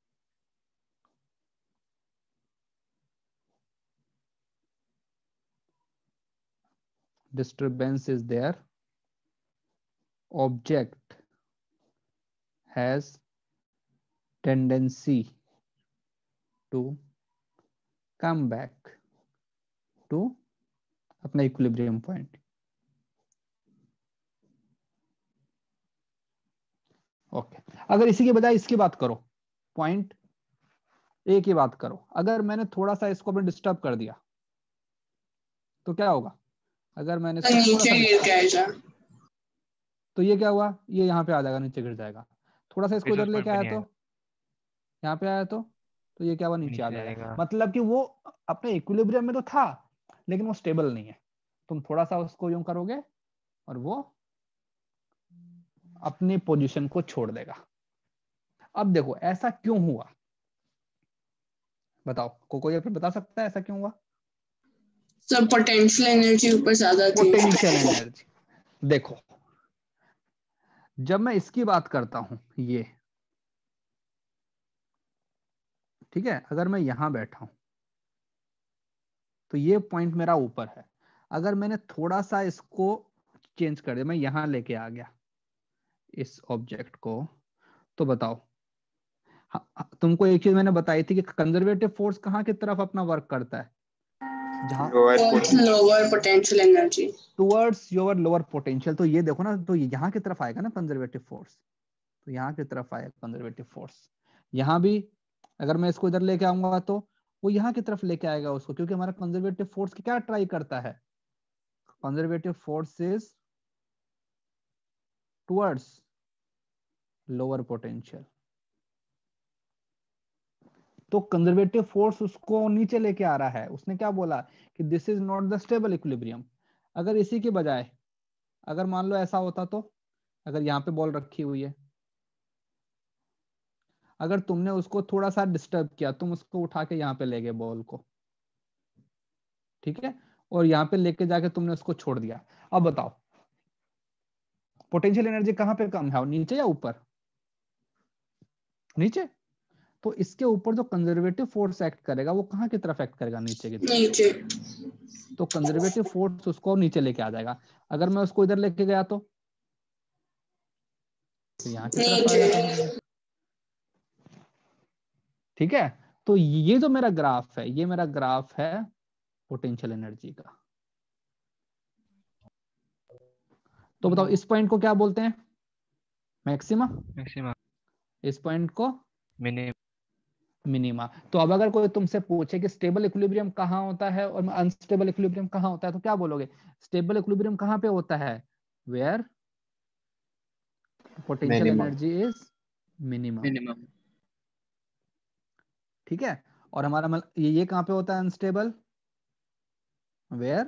disturbance is there, object has tendency to come back to अपना इक्विलिब्रियम पॉइंट। ओके, अगर इसी के बजाय इसकी बात करो, पॉइंट ए की बात करो, अगर मैंने थोड़ा सा इसको अपने डिस्टर्ब कर दिया, तो क्या होगा? अगर मैंने तो इसको थोड़ा नीचे सा गिर disturb- जाएगा। तो ये क्या हुआ, ये यहाँ पे आ जाएगा, नीचे गिर जाएगा। थोड़ा सा इसको फिर इधर उस लेके पॉइंट पे आया नहीं तो आएगा, यहाँ पे आया तो ये क्या हुआ, नीचे आ नीचे जाएगा। आएगा। मतलब कि वो अपने इक्विलिब्रियम में तो था, लेकिन वो स्टेबल नहीं है। तुम थोड़ा सा उसको यूं करोगे और वो अपनी पोजीशन को छोड़ देगा। अब देखो ऐसा क्यों हुआ, बताओ, कोई फिर बता सकता है ऐसा क्यों हुआ? सब पोटेंशियल एनर्जी ऊपर ज्यादा थी। Potential energy. देखो, जब मैं इसकी बात करता हूं, ये ठीक है, अगर मैं यहां बैठा हूं तो ये पॉइंट मेरा ऊपर है। अगर मैंने थोड़ा सा इसको चेंज कर दिया, मैं यहां लेके आ गया इस ऑब्जेक्ट को, तो बताओ, तुमको एक चीज मैंने बताई थी कि कंजर्वेटिव फोर्स कहाँ की तरफ अपना वर्क करता है, जहां lower potential energy. Towards your lower potential. तो ये देखो ना, तो यहाँ की तरफ आएगा ना कंजर्वेटिव फोर्स, तो यहाँ की तरफ आएगा कंजर्वेटिव फोर्स। यहाँ भी अगर मैं इसको इधर लेके आऊंगा तो वो यहाँ की तरफ लेके आएगा उसको, क्योंकि हमारा कंजर्वेटिव फोर्स क्या ट्राई करता है, conservative force is towards lower potential. तो कंजर्वेटिव फोर्स उसको नीचे लेके आ रहा है। उसने क्या बोला कि this is not the stable equilibrium. अगर इसी के बजाय अगर मान लो ऐसा होता, तो अगर यहाँ पे बॉल रखी हुई है, अगर तुमने उसको थोड़ा सा डिस्टर्ब किया, तुम उसको उठा के यहाँ पे ले गए बॉल को, ठीक है, और यहाँ पे लेके जाके तुमने उसको छोड़ दिया। अब बताओ पोटेंशियल एनर्जी कहाँ पे कम है, नीचे या ऊपर? नीचे। तो इसके ऊपर जो कंजर्वेटिव फोर्स एक्ट करेगा वो कहाँ की तरफ एक्ट करेगा, नीचे की तरफ। नीचे। तो कंजर्वेटिव फोर्स उसको नीचे लेके आ जाएगा। अगर मैं उसको इधर लेके गया तो यहाँ की तरफ आएगा कंजर्वेटिव। ठीक है, तो ये जो मेरा ग्राफ है, ये मेरा ग्राफ है पोटेंशियल एनर्जी का। तो बताओ इस पॉइंट को क्या बोलते हैं, मैक्सिमा। मैक्सिमम। इस पॉइंट को मिनिमम। मिनिमा। तो अब अगर कोई तुमसे पूछे कि स्टेबल इक्विलिब्रियम कहाँ होता है और अनस्टेबल इक्विलिब्रियम कहाँ होता है, तो क्या बोलोगे? स्टेबल इक्विलिब्रियम कहाँ पे होता है, where potential Minimum. Energy is minimum. Minimum. ठीक है, और हमारा ये कहाँ पे होता है unstable, where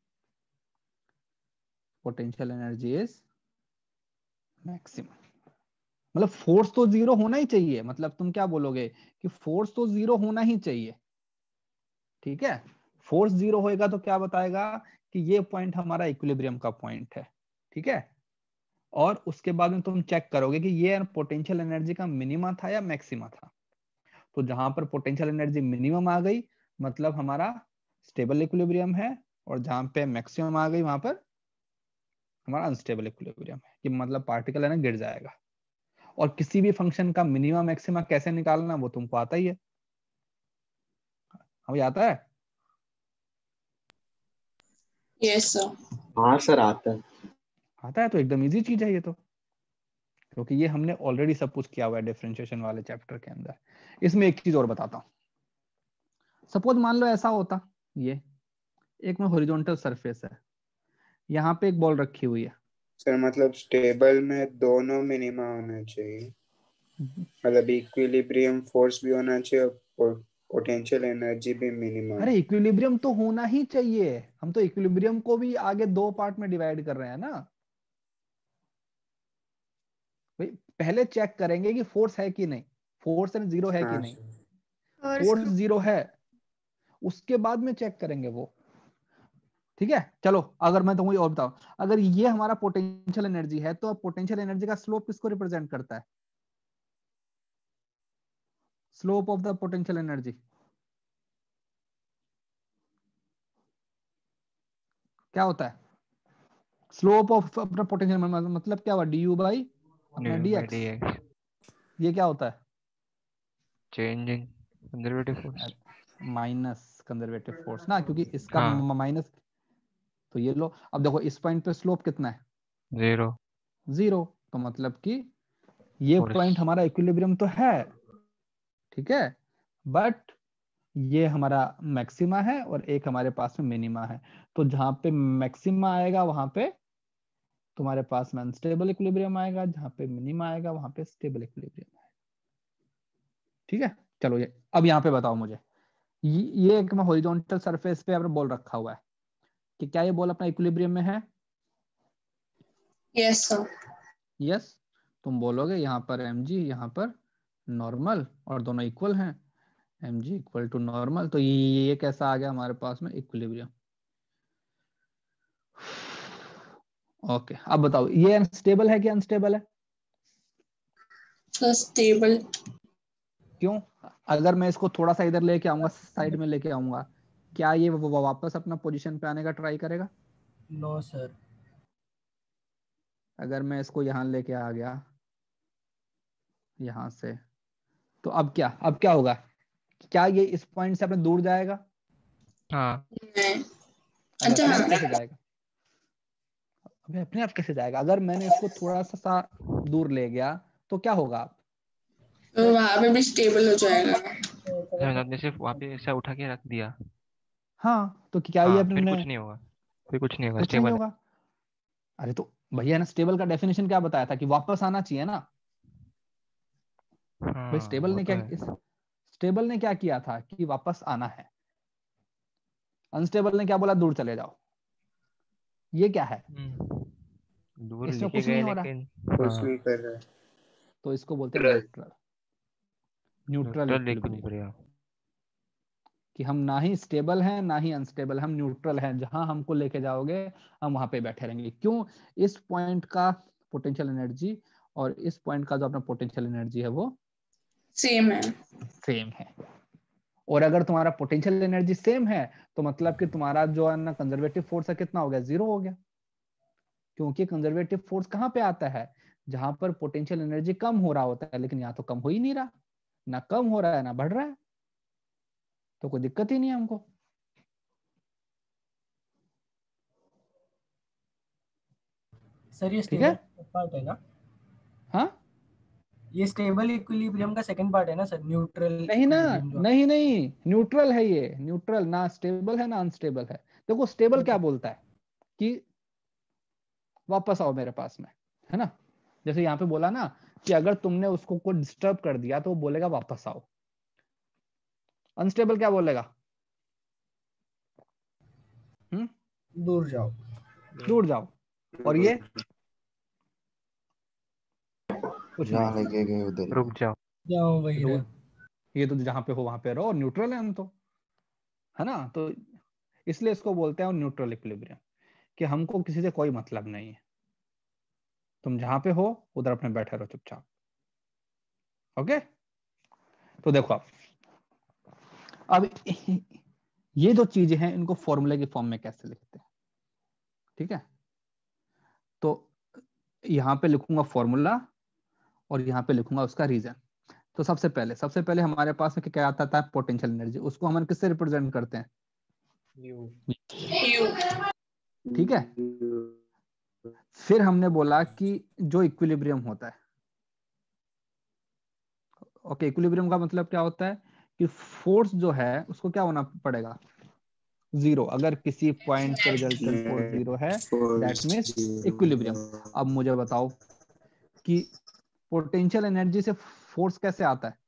potential energy is maximum. मतलब फोर्स तो जीरो होना ही चाहिए, मतलब तुम क्या बोलोगे कि फोर्स तो जीरो होना ही चाहिए। ठीक है, फोर्स जीरो होएगा तो क्या बताएगा कि ये पॉइंट हमारा इक्विलिब्रियम का पॉइंट है। ठीक है, और उसके बाद में तुम चेक करोगे कि ये पोटेंशियल एनर्जी का मिनिमा था या मैक्सिमा था। तो जहां पर पोटेंशियल एनर्जी मिनिमम आ गई मतलब हमारा स्टेबल इक्विलिब्रियम है, और जहां पे मैक्सिमम आ गई वहां पर हमारा अनस्टेबल इक्विलिब्रियम है, कि मतलब पार्टिकल है ना गिर जाएगा। और किसी भी फंक्शन का मिनिमा मैक्सिमा कैसे निकालना वो तुमको आता ही है, हमें आता है। Yes sir. हाँ सर आता है। आता है तो एकदम इजी चीज है ये तो, क्योंकि ये हमने ऑलरेडी सब कुछ किया हुआ है डिफरेंशिएशन वाले चैप्टर के अंदर। इसमें एक चीज और बताता हूँ, सपोज मान लो ऐसा होता, ये एक में हॉरिजॉन्टल सरफेस है, यहाँ पे एक बॉल रखी हुई है। सर मतलब स्टेबल में दोनों मिनिमा होना चाहिए, मतलब इक्विलिब्रियम फोर्स भी होना चाहिए और पोटेंशियल एनर्जी भी मिनिमम। अरे इक्विलिब्रियम तो होना ही चाहिए, हम तो इक्विलिब्रियम को भी आगे दो पार्ट में डिवाइड कर रहे हैं ना भाई। पहले चेक करेंगे कि फोर्स है कि नहीं, फोर्स एंड जीरो है कि हाँ नहीं। सर। फोर्स जीरो है उसके बाद में चेक करेंगे वो। ठीक है, चलो अगर मैं तुमको और बताऊं, अगर ये हमारा पोटेंशियल एनर्जी है तो पोटेंशियल एनर्जी का स्लोप किसको रिप्रेजेंट करता है, slope of the potential energy क्या होता है, स्लोप ऑफ अपना पोटेंशियल मतलब क्या हुआ, डी यू बाई अपना डी एक्स। dx ये क्या होता है, change in conservative force. Minus conservative force ना, क्योंकि इसका हाँ माइनस। तो ये लो, अब देखो इस पॉइंट पे स्लोप कितना है, 0 जीरो। तो मतलब कि ये फोर्स। पॉइंट हमारा इक्विलिब्रियम तो है, ठीक है, बट ये हमारा मैक्सिमा है और एक हमारे पास में मिनिमा है। तो जहां पे मैक्सिमा आएगा वहां पे तुम्हारे पास में अनस्टेबल इक्विलिब्रियम आएगा, जहां पे मिनिमा आएगा वहां पे स्टेबल इक्विलिब्रियम आएगा। ठीक है, चलो ये अब यहाँ पे बताओ मुझे, ये एक हॉरिजॉन्टल सरफेस पे आपने बॉल रखा हुआ है कि क्या ये बॉल अपना इक्विलिब्रियम में है, यस सर। यस। तुम बोलोगे यहाँ पर mg, यहाँ पर नॉर्मल, और दोनों इक्वल हैं, mg इक्वल टू नॉर्मल। तो ये कैसा आ गया हमारे पास में इक्विलिब्रियम। ओके, अब बताओ ये स्टेबल है कि अनस्टेबल है, सर स्टेबल। क्यों, अगर मैं इसको थोड़ा सा इधर लेके आऊंगा, साइड में लेके आऊंगा, क्या ये वापस अपना पोजीशन पे आने का ट्राई करेगा, नो सर। अगर मैं इसको यहाँ लेके आ गया यहाँ से, तो अब क्या होगा, क्या ये इस पॉइंट से अपने दूर जाएगा, हाँ नहीं। अबे अच्छा अपने आप हाँ। कैसे जाएगा, अबे अपने आप कैसे जाएगा, अगर मैंने इसको थोड़ा सा दूर ले गया तो क्या होगा, आप तो वहां पे भी स्टेबल हो जाएगा। आपने सिर्फ वहाँ पे ऐसा उठा के रख दिया। हाँ तो क्या ये हाँ फिर अपने कुछ नहीं होगा, फिर कुछ नहीं होगा, कुछ नहीं स्टेबल है। होगा। अरे तो भैया ना स्टेबल का डेफिनेशन क्या बताया था कि वापस आना चाहिए ना भाई। हाँ वो तो है। स्टेबल ने क्या किया था कि वापस आना है, अनस्टेबल ने क्या बोला, दूर चले जाओ। ये क्या है, दूर इसमें लेके कुछ गए नहीं हो रहा, लेकिन कुछ हाँ नहीं कर रहा है। तो इसको बोलते हैं neutral, neutral neutral equilibrium, equilibrium. कि हम ना ही स्टेबल हैं ना ही अनस्टेबल, हम न्यूट्रल हैं, जहां हमको लेके जाओगे हम वहां पे बैठे रहेंगे। क्यों, इस पॉइंट का पोटेंशियल एनर्जी और इस पॉइंट का जो अपना पोटेंशियल एनर्जी है वो सेम है। सेम है। और अगर तुम्हारा पोटेंशियल एनर्जी सेम है तो मतलब कि तुम्हारा जो है ना कंजर्वेटिव फोर्स है कितना हो गया, जीरो हो गया। क्योंकि कंजर्वेटिव फोर्स कहां पे आता है, जहां पर पोटेंशियल एनर्जी कम हो रहा होता है, लेकिन यहाँ तो कम हो ही नहीं रहा, ना कम हो रहा है ना बढ़ रहा है, तो कोई दिक्कत ही नहीं है हमको। सर ये ठीक है, स्टेबल पार्ट है ना, हाँ ये स्टेबल इक्विलिब्रियम का सेकंड पार्ट है ना सर, न्यूट्रल नहीं ना, इक्विलिब्रियम जो। नहीं न्यूट्रल है ये, न्यूट्रल ना स्टेबल है ना अनस्टेबल है। देखो स्टेबल क्या बोलता है कि वापस आओ मेरे पास में, है ना, जैसे यहाँ पे बोला ना कि अगर तुमने उसको कोई डिस्टर्ब कर दिया तो वो बोलेगा वापस आओ। अनस्टेबल क्या बोलेगा? दूर जाओ। दूर जाओ। और ये कुछ जहाँ नहीं, लेके गए उधर ही रुक जाओ। जाओ वही रहो। ये तो जहां पे हो वहां पे रहो, न्यूट्रल है हम तो, है ना। तो इसलिए इसको बोलते हैं न्यूट्रल इक्विलिब्रियम, कि हमको किसी से कोई मतलब नहीं है, तुम जहां पे हो उधर अपने बैठे रहो चुपचाप। ओके, तो देखो अब ये जो चीजें हैं इनको फॉर्मूले की फॉर्म में कैसे लिखते हैं, ठीक है। तो यहाँ पे लिखूंगा फॉर्मूला और यहाँ पे लिखूंगा उसका रीजन। तो सबसे पहले हमारे पास में क्या आता था? Potential energy. उसको हम किससे रिप्रेजेंट करते हैं? यू। ठीक है। फिर हमने बोला कि जो इक्विलिब्रियम होता है, ओके, इक्विलिब्रियम का मतलब क्या होता है कि फोर्स जो है उसको क्या होना पड़ेगा? जीरो। अगर किसी पॉइंट पे रिजल्टेंट फोर्स जीरो है दैट मींस इक्विलिब्रियम। अब मुझे बताओ कि पोटेंशियल एनर्जी से फोर्स कैसे आता है?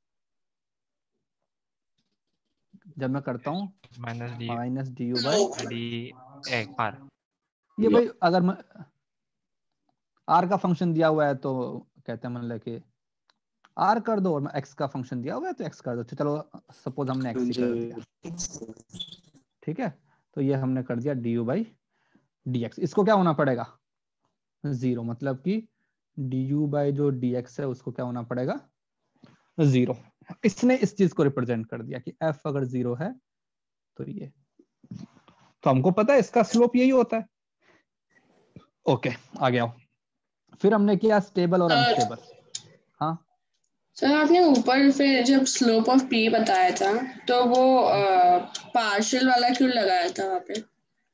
जब मैं करता हूँ minus d U by R. ये भाई अगर मैं आर का फंक्शन दिया हुआ है तो कहते हैं मतलब कि आर कर दो, और मैं एक्स का फंक्शन दिया हुआ है तो एक्स कर दो। तो चलो सपोज हमने एक्स ही कर दिया, ठीक है। तो ये हमने कर दिया d U by d x. इसको क्या होना पड़ेगा? जीरो। मतलब कि डी यू बाई जो डी एक्स है उसको क्या होना पड़ेगा? जीरो। इसने इस चीज को रिप्रेजेंट कर दिया कि एफ अगर जीरो है तो ये, तो हमको पता है इसका स्लोप यही होता है। ओके, आगे आओ। फिर हमने किया स्टेबल और अनस्टेबल। हाँ सर आपने ऊपर फिर जब स्लोप ऑफ पी बताया था तो वो पार्शियल वाला क्यों लगाया था वहाँ पे?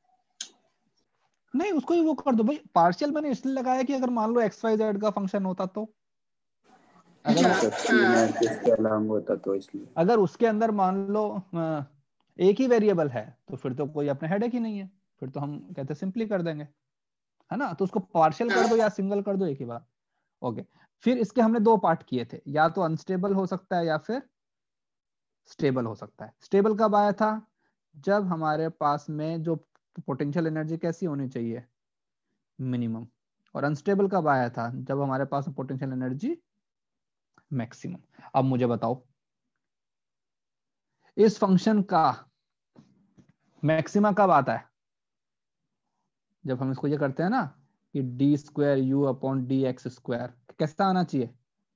नहीं, उसको ही वो कर दो भाई। पार्शियल मैंने इसलिए लगाया कि अगर मान लो एक्स वाई जेड का फंक्शन होता तो, अगर अच्छा, होता तो इसलिए। अगर उसके अंदर मान लो एक ही वेरिएबल है तो फिर तो कोई अपने हेडेक ही नहीं है, फिर तो हम कहते सिंपली कर देंगे, है ना। तो उसको पार्शियल कर दो या सिंगल कर दो, एक ही बात। ओके, फिर इसके हमने दो पार्ट किए थे, या तो अनस्टेबल हो सकता है या फिर स्टेबल हो सकता है। स्टेबल कब आया था? जब हमारे पास में जो पोटेंशियल एनर्जी कैसी होनी चाहिए? मिनिमम। और अनस्टेबल कब आया था? जब हमारे पास पोटेंशियल एनर्जी मैक्सिमम। अब मुझे बताओ इस फंक्शन का मैक्सिमा कब आता है? जब हम इसको ये करते हैं ना कि d square U upon d x square, कैसा आना चाहिए?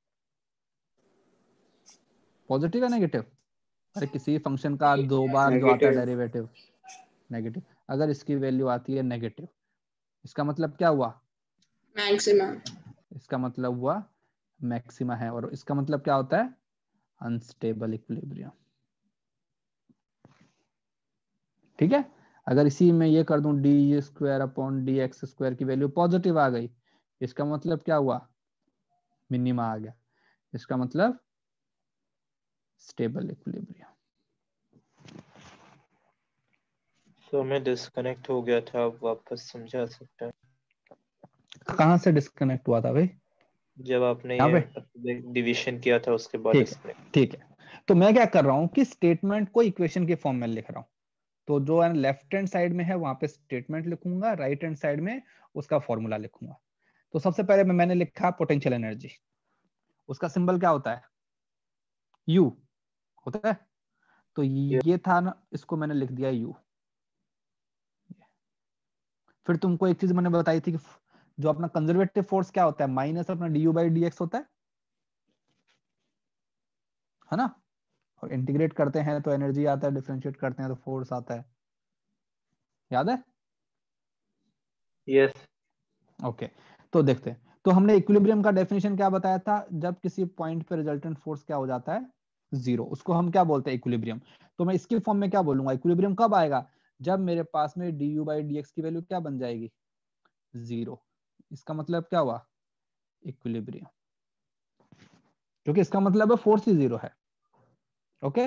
पॉजिटिव या नेगेटिव? अरे किसी फंक्शन का दो बार जो आता है डेरिवेटिव, नेगेटिव। अगर इसकी वैल्यू आती है नेगेटिव, इसका मतलब क्या हुआ? मैक्सिमा। इसका मतलब हुआ मैक्सिमा है। और इसका मतलब क्या होता है? Unstable equilibrium. ठीक है। अगर इसी में ये कर दूं d square upon d x square की वैल्यू पॉजिटिव आ गई, इसका मतलब क्या हुआ? मिनिमा आ गया। इसका मतलब स्टेबल इक्विलिब्रियम। तो मैं डिस्कनेक्ट हो गया था, आप वापस समझा सकते हैं? कहां से डिस्कनेक्ट हुआ था भाई? जब आपने यहाँ ये पे डिवीजन किया था उसके बाद ठीक है, डिस्कनेक्ट। ठीक है। तो मैं क्या कर रहा हूं कि स्टेटमेंट को इक्वेशन के फॉर्म में लिख रहा हूं। तो जो लेफ्ट हैंड साइड में है वहां पे स्टेटमेंट लिखूंगा, राइट हैंड साइड में उसका फॉर्मूला लिखूंगा। तो सबसे पहले मैंने लिखा पोटेंशियल एनर्जी, उसका सिंबल क्या होता है? यू होता है। तो ये था ना, इसको मैंने लिख दिया यू। फिर तुमको एक चीज मैंने बताई थी कि जो अपना कंजर्वेटिव फोर्स क्या होता है? माइनस अपना d U by d x होता है ना। और इंटीग्रेट करते हैं तो एनर्जी आता है, डिफरेंशिएट करते हैं तो फोर्स आता है, याद है? यस। ओके, तो देखते हैं। तो हमने इक्विलिब्रियम का डेफिनेशन क्या बताया था? जब किसी पॉइंट पे रिजल्टेंट फोर्स क्या हो जाता है? जीरो। उसको हम क्या बोलते हैं? इक्विलिब्रियम। तो मैं इसके फॉर्म में क्या बोलूंगा? इक्विलिब्रियम कब आएगा? जब मेरे पास में d U by d x की वैल्यू क्या बन जाएगी? जीरो। इसका मतलब क्या हुआ? इक्विलिब्रियम, क्योंकि इसका मतलब है फोर्स ही जीरो है। Okay,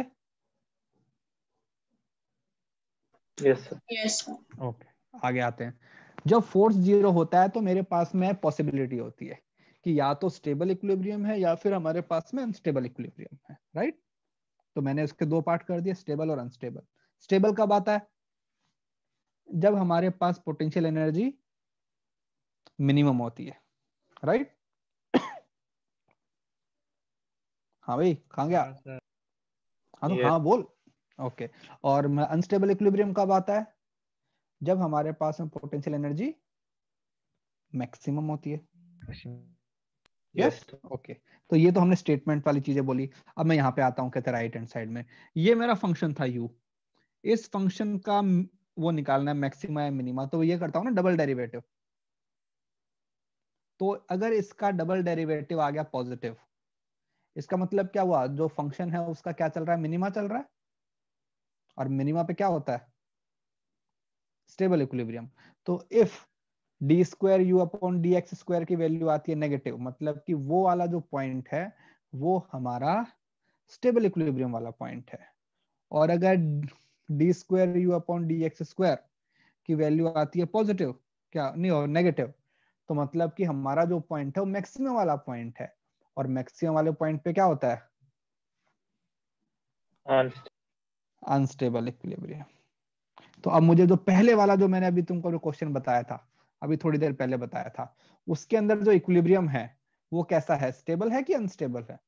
yes sir. Yes. Okay, आगे आते हैं। जब फोर्स जीरो होता है तो मेरे पास में पॉसिबिलिटी होती है कि या तो स्टेबल इक्विलिब्रियम है या फिर हमारे पास में अनस्टेबल इक्विलिब्रियम है, राइट। तो मैंने इसके दो पार्ट कर दिए, स्टेबल और अनस्टेबल। स्टेबल कब आता है? जब हमारे पास पोटेंशियल एनर्जी मिनिमम होती है, राइट। हाँ भाई, कहाँ गया? हाँ सर। हाँ तो Yes. हाँ बोल। ओके। और अनस्टेबल इक्विलिब्रियम कब आता है? जब हमारे पास में पोटेंशियल एनर्जी मैक्सिमम होती है। Yes, okay. तो ये तो हमने स्टेटमेंट वाली चीजें बोली। अब मैं यहाँ पे आता हूँ, कहते राइट हैंड साइड में ये मेरा फंक्शन था u। इस फंक्शन का वो निकालना है मैक्सिमा या मिनिमा, तो ये करता हूँ ना डबल डेरिवेटिव। तो अगर इसका डबल डेरिवेटिव आ गया पॉजिटिव, इसका मतलब क्या हुआ? जो फंक्शन है उसका क्या चल रहा है? मिनिमा चल रहा है। और मिनिमा पे क्या होता है? Stable equilibrium. तो if d square U upon d x square की वैल्यू आती है नेगेटिव, मतलब कि वो वाला जो पॉइंट है वो हमारा स्टेबल इक्विलिब्रियम वाला पॉइंट है। और अगर d square U upon d x square की वैल्यू आती है पॉजिटिव, क्या नहीं, और नेगेटिव, तो मतलब कि हमारा जो पॉइंट है वो मैक्सिमम वाला पॉइंट है। और मैक्सिमम वाले पॉइंट पे क्या होता है? Unstable equilibrium. तो अब मुझे जो पहले वाला जो मैंने अभी तुमको जो क्वेश्चन बताया था, अभी थोड़ी देर पहले बताया था, उसके अंदर जो इक्विलिब्रियम है वो कैसा है? स्टेबल है कि अनस्टेबल है?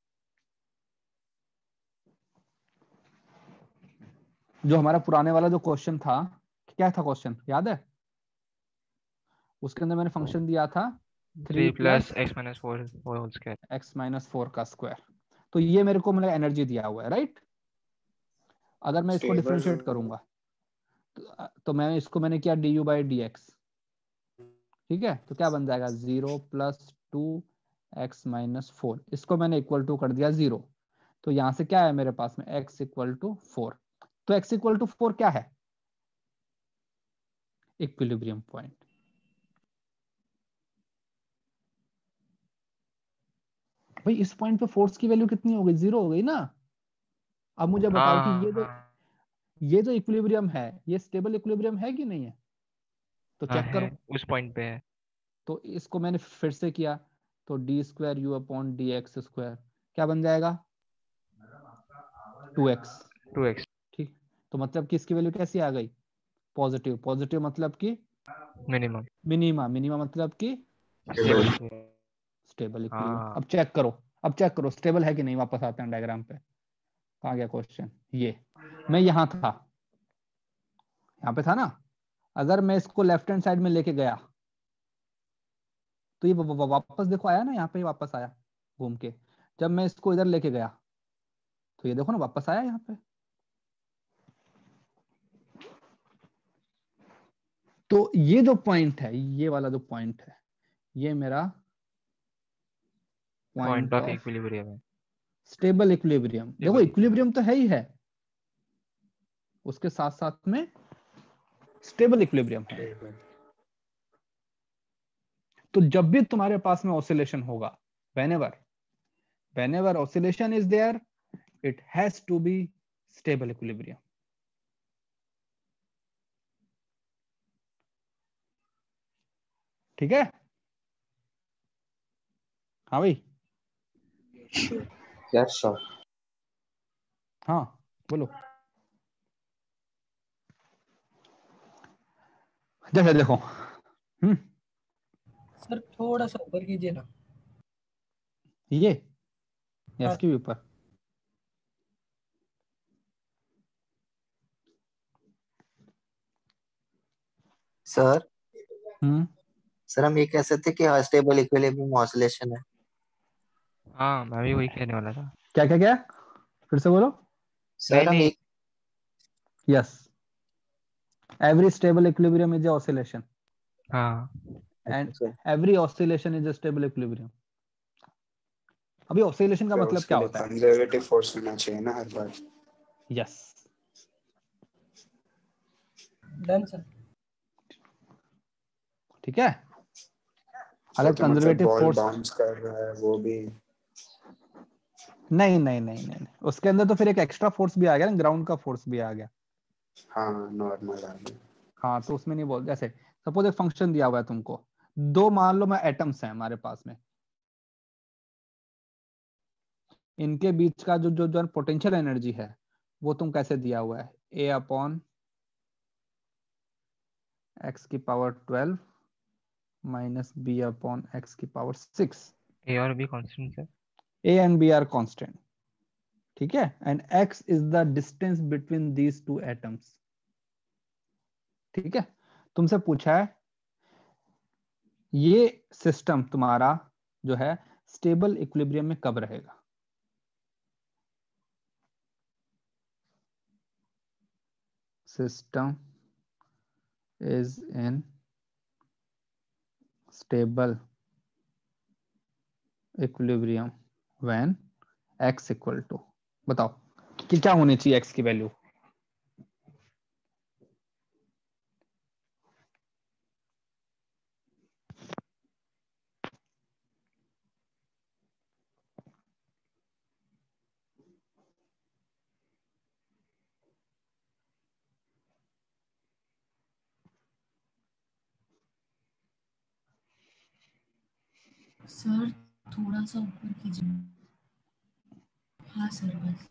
जो हमारा पुराने वाला जो क्वेश्चन था, क्या था क्वेश्चन याद है? उसके अंदर मैंने फंक्शन दिया था 3 plus x minus 4 whole square, x minus 4 का स्क्वायर। तो ये मेरे को मतलब एनर्जी दिया हुआ है, राइट। अगर मैं इसको डिफरेंशिएट करूंगा तो मैं इसको मैंने किया du बाई डी एक्स, ठीक है। तो क्या बन जाएगा? 0 प्लस 2x माइनस 4, इसको मैंने इक्वल टू कर दिया 0। तो यहां से क्या है मेरे पास में? x equal to 4। तो x इक्वल टू 4 क्या है? Equilibrium point. भाई इस पॉइंट पे फोर्स की वैल्यू कितनी हो गई? 0 हो गई ना। अब मुझे बताओ कि ये जो इक्विलिब्रियम है ये स्टेबल इक्विलिब्रियम है कि नहीं है? तो चेक करो। उस पॉइंट पे है। तो इसको मैंने फिर से किया, तो d square U upon d x square क्या बन जाएगा? 2x। ठीक। तो मतलब कि इसकी वैल्यू कैसी आ गई? पॉजिटिव। पॉजिटिव मतलब कि मिनिमम। मिनिमा। मिनिमा मतलब कि स्टेबल इक्विलिब्रियम। अब चेक करो स्टेबल है कि नहीं। वापस आते हैं डायग्राम पे। कहाँ गया क्वेश्चन? ये मैं यहाँ था, यहाँ पे था ना। अगर मैं इसको लेफ्ट हैंड साइड में लेके गया तो ये वापस देखो आया ना, यहाँ पे वापस आया घूम के। जब मैं इसको इधर लेके गया तो ये देखो ना वापस आया यहाँ पे। तो ये जो पॉइंट है, ये वाला जो पॉइंट है, ये मेरा पॉइंट ऑफ इक्विलिब्रियम है। Stable equilibrium. देखो इक्विलिब्रियम तो है ही है, उसके साथ साथ में स्टेबल इक्विलिब्रियम है। तो जब भी तुम्हारे पास में ऑसिलेशन होगा, whenever oscillation is there, it has to be stable equilibrium. ठीक है? हाँ भाई। Yes sir. हाँ बोलो। जैसे देखो सर थोड़ा सा ऊपर कीजिए ना। ये इसके भी ऊपर। सर सर हम ये कह सकते कि स्टेबल इक्विलिब्रियम ऑसिलेशन है। हाँ मैं भी वही कहने वाला था। क्या क्या क्या? फिर से बोलो। सर हम एक yes, every stable equilibrium is a oscillation. हाँ। And every oscillation is a stable equilibrium. अभी ऑसिलेशन का मतलब क्या होता है? कंजर्वेटिव फोर्स होना चाहिए ना हर बार। Yes done sir. ठीक है। अगर तो कंजर्वेटिव बॉल फोर्स बाउंस कर रहा है वो भी नहीं, उसके अंदर तो फिर एक एक्स्ट्रा फोर्स भी आ गया ना, ग्राउंड का फोर्स भी आ गया। हाँ नॉर्मल आ गया। हाँ तो उसमें नहीं बोल। जैसे सपोज एक फंक्शन दिया हुआ है तुमको, दो मान लो मैं एटम्स हैं हमारे पास में, इनके बीच का जो जो जो पोटेंशियल एनर्जी है वो तुम कैसे दिया हुआ है, a अपॉन x की power 12 minus b upon x की पावर 6। ए और बी कांस्टेंट है। a and b are constant, ठीक है, and x is the distance between these two atoms. ठीक है, तुमसे पूछा है ये सिस्टम तुम्हारा जो है स्टेबल इक्विलिब्रियम में कब रहेगा। System is in stable equilibrium when x equal to, बताओ कि क्या होनी चाहिए x की वैल्यू। सर थोड़ा सा ऊपर कीजिए। हाँ सर बस।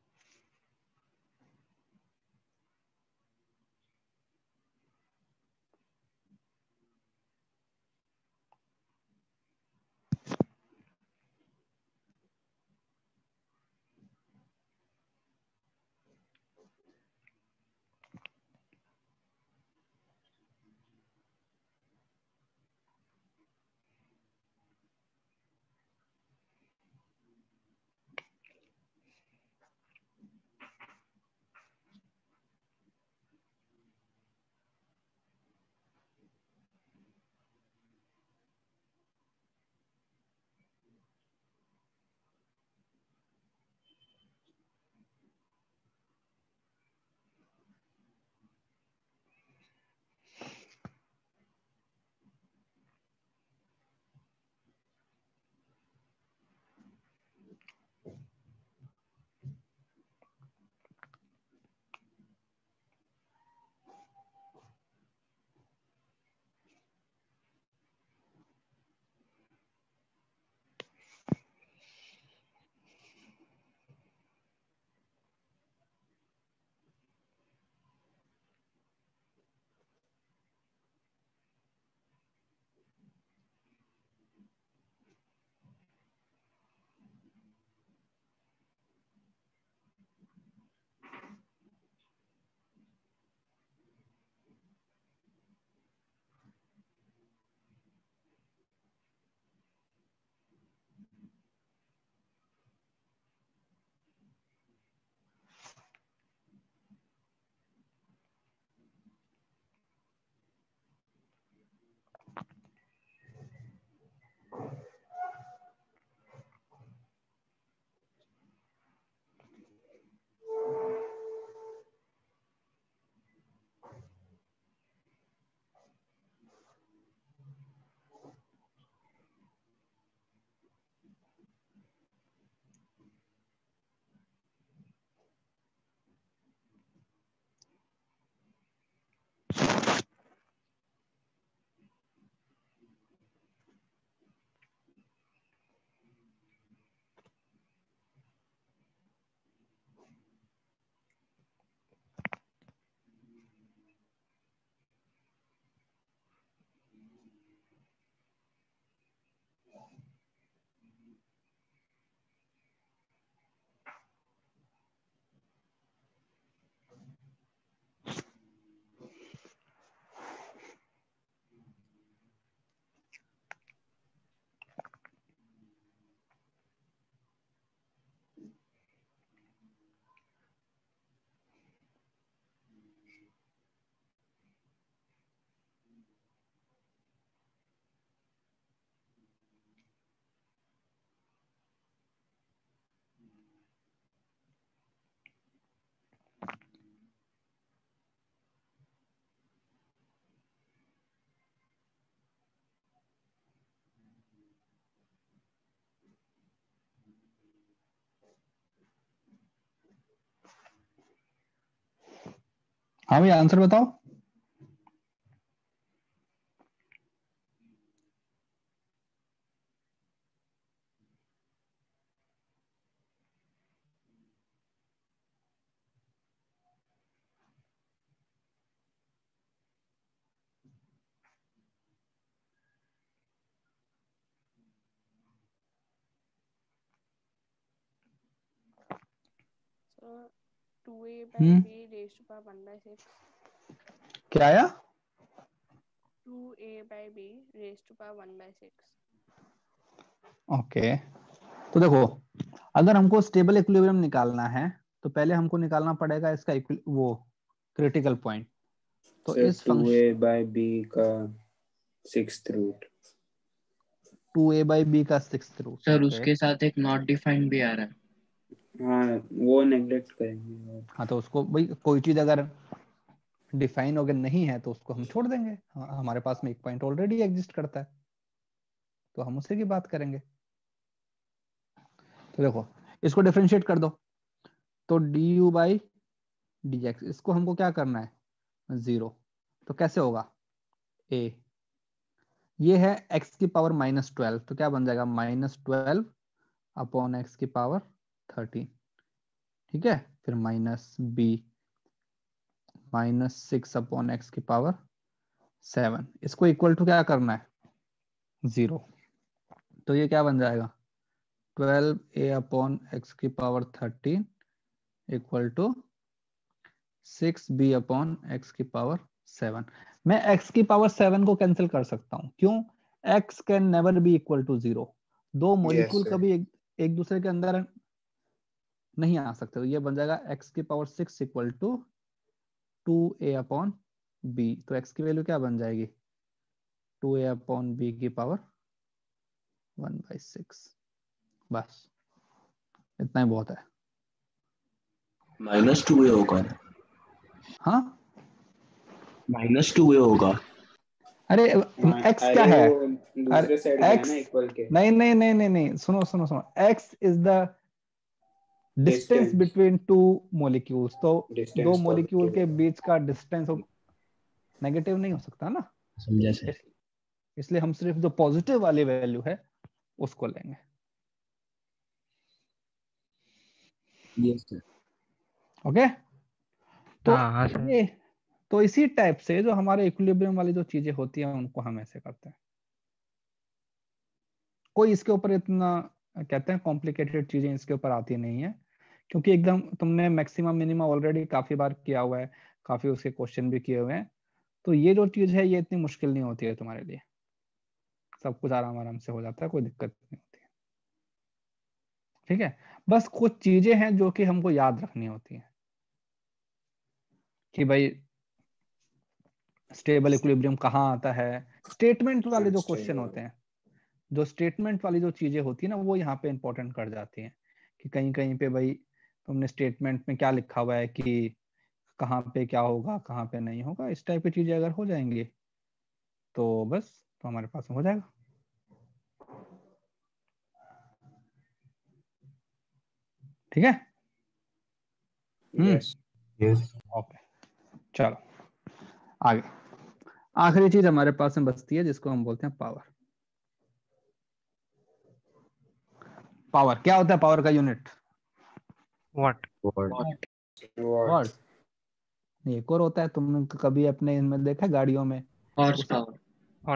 हाँ भैया आंसर बताओ। 2a by hmm, b raised to power 1/6. क्या आया? 2a by b raised to power 1/6. Okay, तो देखो अगर हमको स्टेबल इक्विलिब्रियम निकालना है तो पहले हमको निकालना पड़ेगा इसका वो क्रिटिकल पॉइंट। तो सर इस फंक्शन 2a by b का 6th root, 2a by b का 6th रूट। सर उसके साथ एक नॉट डिफाइंड भी आ रहा है। हाँ वो नेग्लेक्ट करेंगे। हाँ तो उसको भाई कोई चीज अगर डिफाइन अगर नहीं है तो उसको हम छोड़ देंगे। हमारे पास में एक पॉइंट ऑलरेडी एग्जिस्ट करता है तो हम उसी की बात करेंगे। तो देखो इसको डिफरेंशिएट कर दो तो du by dx, इसको हमको क्या करना है 0, तो कैसे होगा a, ये है x की पावर -12 तो क्या बन जाएगा -12 अपॉन x की पावर 13, ठीक है। फिर माइनस b -6 अपॉन x की पावर 7, इसको इक्वल टू क्या करना है 0, तो ये क्या बन जाएगा 12a अपॉन x की power 13 equal to 6b upon x की पावर 7। मैं x की पावर 7 को कैंसिल कर सकता हूं, क्यों? x can never be equal to 0, दो मॉलिक्यूल कभी एक दूसरे के अंदर नहीं आ सकते, तो ये बन जाएगा x की power 6 equal to 2a upon b, तो x की वैल्यू क्या बन जाएगी 2a अपॉन b की पावर 1/6। बस इतना ही बहुत है। -2a होगा। हाँ -2a होगा। अरे x क्या है? दूसरे साइड गया ना इक्वल के। नहीं नहीं नहीं नहीं नहीं, सुनो सुनो सुनो, x is the distance between two molecules, तो दो मॉलिक्यूल के बीच का डिस्टेंस नेगेटिव नहीं हो सकता ना, समझा सर। इसलिए हम सिर्फ जो पॉजिटिव वाली वैल्यू है उसको लेंगे। Yes sir. ओके, तो हाँ सर। ये तो इसी टाइप से जो हमारे इक्विलिब्रियम वाली जो चीजें होती हैं उनको हम ऐसे करते हैं। कोई इसके ऊपर इतना कहते हैं कॉम्प्लिकेटेड चीजें इसके ऊपर आती नहीं है, क्योंकि एकदम तुमने मैक्सिमम मिनिमम ऑलरेडी काफी बार किया हुआ है, काफी उसके क्वेश्चन भी किए हुए हैं, तो ये जो चीज है ये इतनी मुश्किल नहीं होती है तुम्हारे लिए, सब कुछ आराम आराम से हो जाता है, कोई दिक्कत नहीं होती है। ठीक है, बस कुछ चीजें हैं जो कि हमको याद रखनी होती है कि भाई स्टेबल इक्विलिब्रियम कहाँ आता है। स्टेटमेंट वाले जो क्वेश्चन होते हैं, जो स्टेटमेंट वाली जो चीजें होती है ना, वो यहाँ पे इंपॉर्टेंट कर जाती हैं कि कहीं कहीं पे भाई तुमने स्टेटमेंट में क्या लिखा हुआ है कि कहाँ पे क्या होगा कहाँ पे नहीं होगा, इस टाइप की चीजें अगर हो जाएंगी तो बस तो हमारे पास हो जाएगा। ठीक है, यस यस ओके, चलो आगे। आखिरी चीज हमारे पास में बचती है जिसको हम बोलते हैं पावर। पावर क्या होता है? पावर का यूनिट व्हाट? वाट। एक और होता है, तुमने कभी अपने इनमें देखा गाड़ियों में हॉर्स पावर।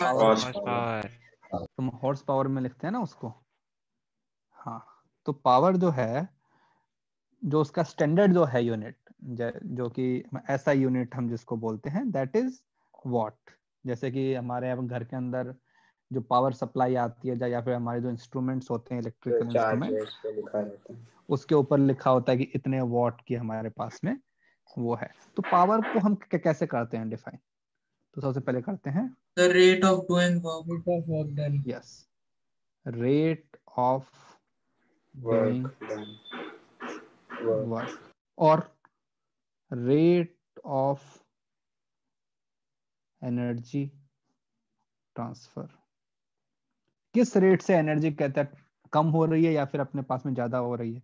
तुम हॉर्स पावर में लिखते हैं ना उसको। हाँ, तो पावर जो है, जो उसका स्टैंडर्ड जो है यूनिट, जो कि ऐसा यूनिट हम जिसको बोलते हैं दैट इज वॉट। जैसे कि हमारे यहाँ घर के अंदर जो पावर सप्लाई आती है या फिर हमारे जो इंस्ट्रूमेंट्स होते हैं इलेक्ट्रिकल इंस्ट्रूमेंट, उसके ऊपर लिखा होता है कि इतने वॉट की हमारे पास में वो है। तो पावर को हम कैसे करते हैं डिफाइन? तो सबसे पहले करते हैं The rate of doing work done. Yes, rate of doing work और रेट ऑफ एनर्जी ट्रांसफर। किस रेट से एनर्जी कहता है कम हो रही है या फिर अपने पास में ज्यादा हो रही है।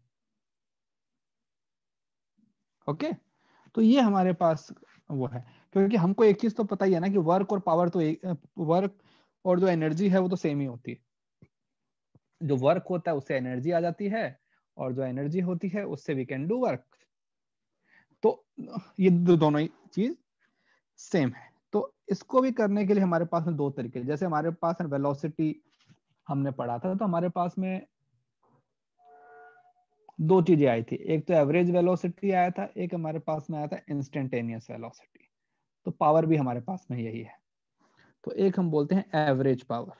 ओके, तो ये हमारे पास वो है, क्योंकि हमको एक चीज तो पता ही है ना कि वर्क और पावर तो वर्क और जो एनर्जी है वो तो सेम ही होती है। जो वर्क होता है उससे एनर्जी आ जाती है और जो एनर्जी होती है उससे वी कैन डू वर्क। तो ये दोनों ही चीज सेम है। तो इसको भी करने के लिए हमारे पास में दो तरीके, जैसे हमारे पास वेलोसिटी हमने पढ़ा था, तो हमारे पास में दो चीजें आई थी, एक तो एवरेज वेलोसिटी आया था, एक हमारे पास में आया था इंस्टेंटेनियस वेलोसिटी। तो पावर भी हमारे पास में यही है। तो एक हम बोलते हैं एवरेज पावर।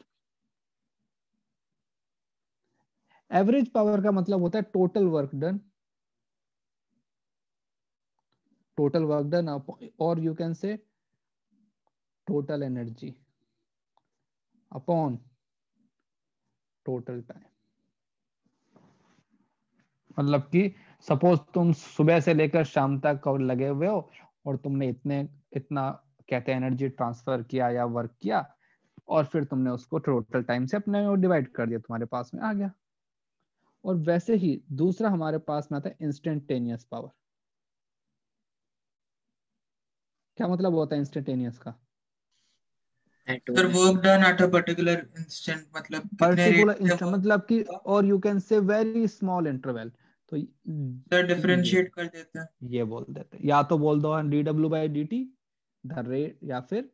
एवरेज पावर का मतलब होता है total work done, total work done, और you can say total energy upon total time. मतलब कि सपोज तुम सुबह से लेकर शाम तक लगे हुए हो और तुमने इतना कहते हैं एनर्जी ट्रांसफर किया या वर्क किया, और फिर तुमने उसको टोटल टाइम से अपने डिवाइड कर दिया, तुम्हारे पास में आ गया। और वैसे ही दूसरा हमारे पास में आता है इंस्टेंटेनियस पावर। क्या मतलब होता है इंस्टेंटेनियस का? Sir work done at a particular instant, मतलब कितने पर्टिकुलर रेट से इंस्टेंट मतलब कि, और you can say very small interval. तो सर डिफरेंशिएट कर देते हैं, ये बोल देते हैं, या तो बोल दो dw/dt द रेट, या फिर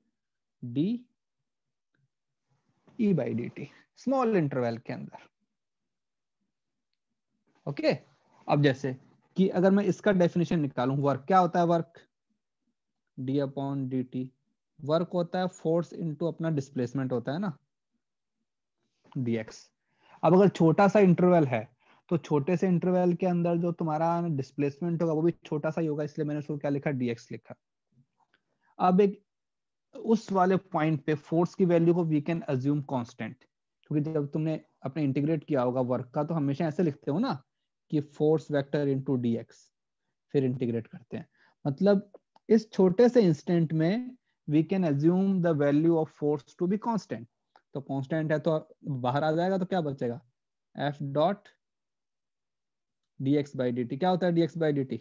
de/dt स्मॉल इंटरवल के अंदर। ओके अब जैसे कि अगर मैं इसका डेफिनेशन निकालूं, वर्क क्या होता है? Work d/dt। वर्क होता है फोर्स इनटू अपना डिस्प्लेसमेंट होता है ना, dx। अब अगर छोटा सा इंटरवल है तो छोटे से इंटरवल के अंदर जो तुम्हारा डिस्प्लेसमेंट होगा वो भी छोटा सा ही होगा, इसलिए मैंने उसको क्या लिखा? dx लिखा। अब एक उस वाले पॉइंट पे फोर्स की वैल्यू को वी कैन अज्यूम कांस्टेंट, क्योंकि जब तुमने अपने इंटीग्रेट किया होगा वर्क का तो हमेशा ऐसे लिखते हो ना कि फोर्स वेक्टर इनटू dx, फिर इंटीग्रेट करते हैं। मतलब इस छोटे से इंस्टेंट में we can assume the value of force to be constant. तो कांस्टेंट है तो बाहर आ जाएगा, तो क्या बचेगा? F dot dx/dt। क्या होता है dx/dt?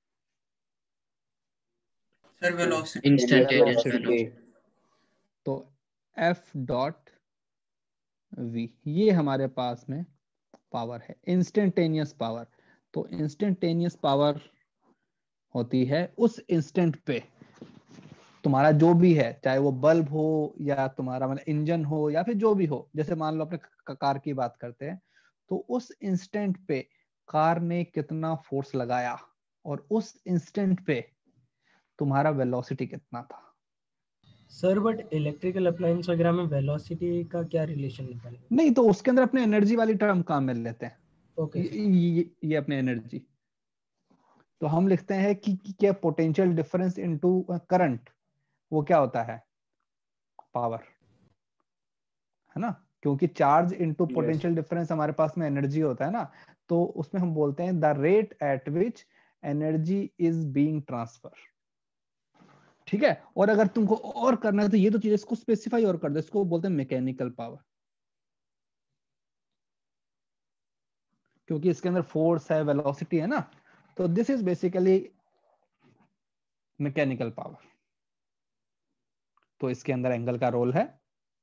Sir velocity. Instantaneous velocity. तो एफ डॉट वी, ये हमारे पास में पावर है, इंस्टेंटेनियस पावर। तो इंस्टेंटेनियस पावर होती है उस इंस्टेंट पे तुम्हारा जो भी है, चाहे वो बल्ब हो या तुम्हारा मतलब इंजन हो या फिर जो भी हो। जैसे मान लो अपने कार की बात करते हैं, तो उस इंस्टेंट पे कार ने कितना फोर्स लगाया और उस इंस्टेंट पे तुम्हारा वेलोसिटी कितना था। सर बट इलेक्ट्रिकल अप्लायंस वगैरह में वेलोसिटी का क्या रिलेशन निकालेंगे? नहीं, तो उसके अंदर अपने एनर्जी वाली टर्म काम में लेते हैं। ओके ये अपने एनर्जी, तो हम लिखते हैं कि क्या पोटेंशियल डिफरेंस इनटू करंट, वो क्या होता है? पावर, है ना, क्योंकि चार्ज इनटू पोटेंशियल डिफरेंस हमारे पास में एनर्जी होता है ना। तो उसमें हम बोलते हैं the rate at which energy is being transfer. ठीक है, और अगर तुमको और करना है तो ये तो चीज इसको स्पेसिफाई और कर दो, इसको बोलते हैं मैकेनिकल पावर, क्योंकि इसके अंदर फोर्स है, वेलोसिटी है ना। तो this is basically mechanical power. तो इसके अंदर एंगल का रोल है।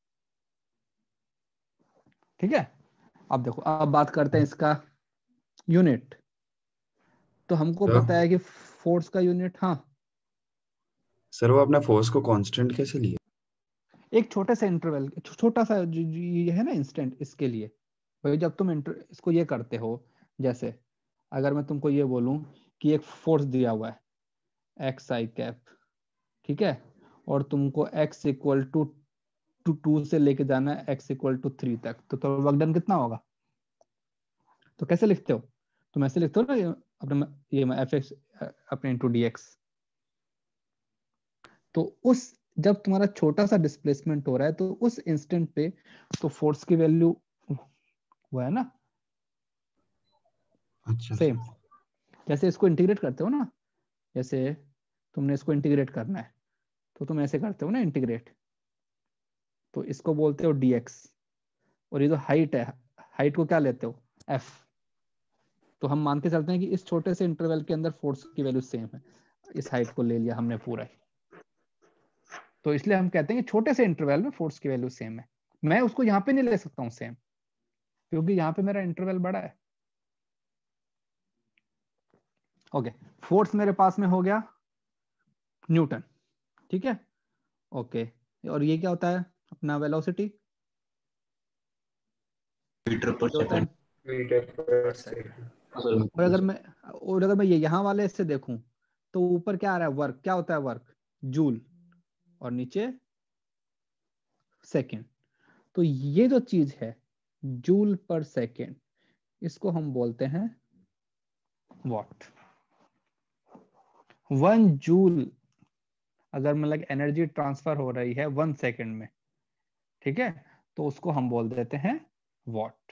ठीक है, अब देखो, अब बात करते हैं इसका यूनिट। तो हमको पता है कि फोर्स का यूनिट, हाँ सर वो अपने फोर्स को कांस्टेंट कैसे लिया? एक छोटे से इंटरवल, छोटा सा ये है ना इंस्टेंट, इसके लिए भाई जब तुम इसको ये करते हो, जैसे अगर मैं तुमको ये बोलूं कि एक फोर्स दिया हुआ है XI कैप, ठीक है, और तुमको x इक्वल टू 2 से लेके जाना है x इक्वल टू 3 तक, तो वर्क डन कितना होगा? तो कैसे लिखते हो? तुम ऐसे लिखते हो ना, अपने ये fx अपने इंटू dx। तो उस जब तुम्हारा छोटा सा डिस्प्लेसमेंट हो रहा है तो उस इंस्टेंट पे तो फोर्स की वैल्यू वो है ना अच्छा सेम। जैसे इसको इंटीग्रेट करते हो ना, जैसे तुमने इसको इंटीग्रेट करना है तो तुम ऐसे करते हो ना इंटीग्रेट, तो इसको बोलते हो dx, और ये जो हाइट है, हाइट को क्या लेते हो? f। तो हम मान के चलते हैं कि इस छोटे से इंटरवल के अंदर फोर्स की वैल्यू सेम है, इस हाइट को ले लिया हमने पूरा ही, तो इसलिए हम कहते हैं कि छोटे से इंटरवल में फोर्स की वैल्यू सेम है। मैं उसको यहाँ पे नहीं ले सकता हूँ सेम, क्योंकि यहाँ पे मेरा इंटरवल बड़ा है। ओके, फोर्स मेरे पास में हो गया न्यूटन, ठीक है। ओके, और ये क्या होता है अपना वेलोसिटी? मीटर पर होता है सेकंड। मीटर पर सेकंड। और अगर मैं ये यहाँ वाले से देखूं तो ऊपर क्या आ रहा है, वर्क क्या होता है, वर्क जूल, और नीचे सेकेंड। तो ये जो चीज है जूल पर सेकेंड, इसको हम बोलते हैं वॉट। 1 जूल अगर मतलब एनर्जी ट्रांसफर हो रही है 1 सेकेंड में, ठीक है, तो उसको हम बोल देते हैं वॉट।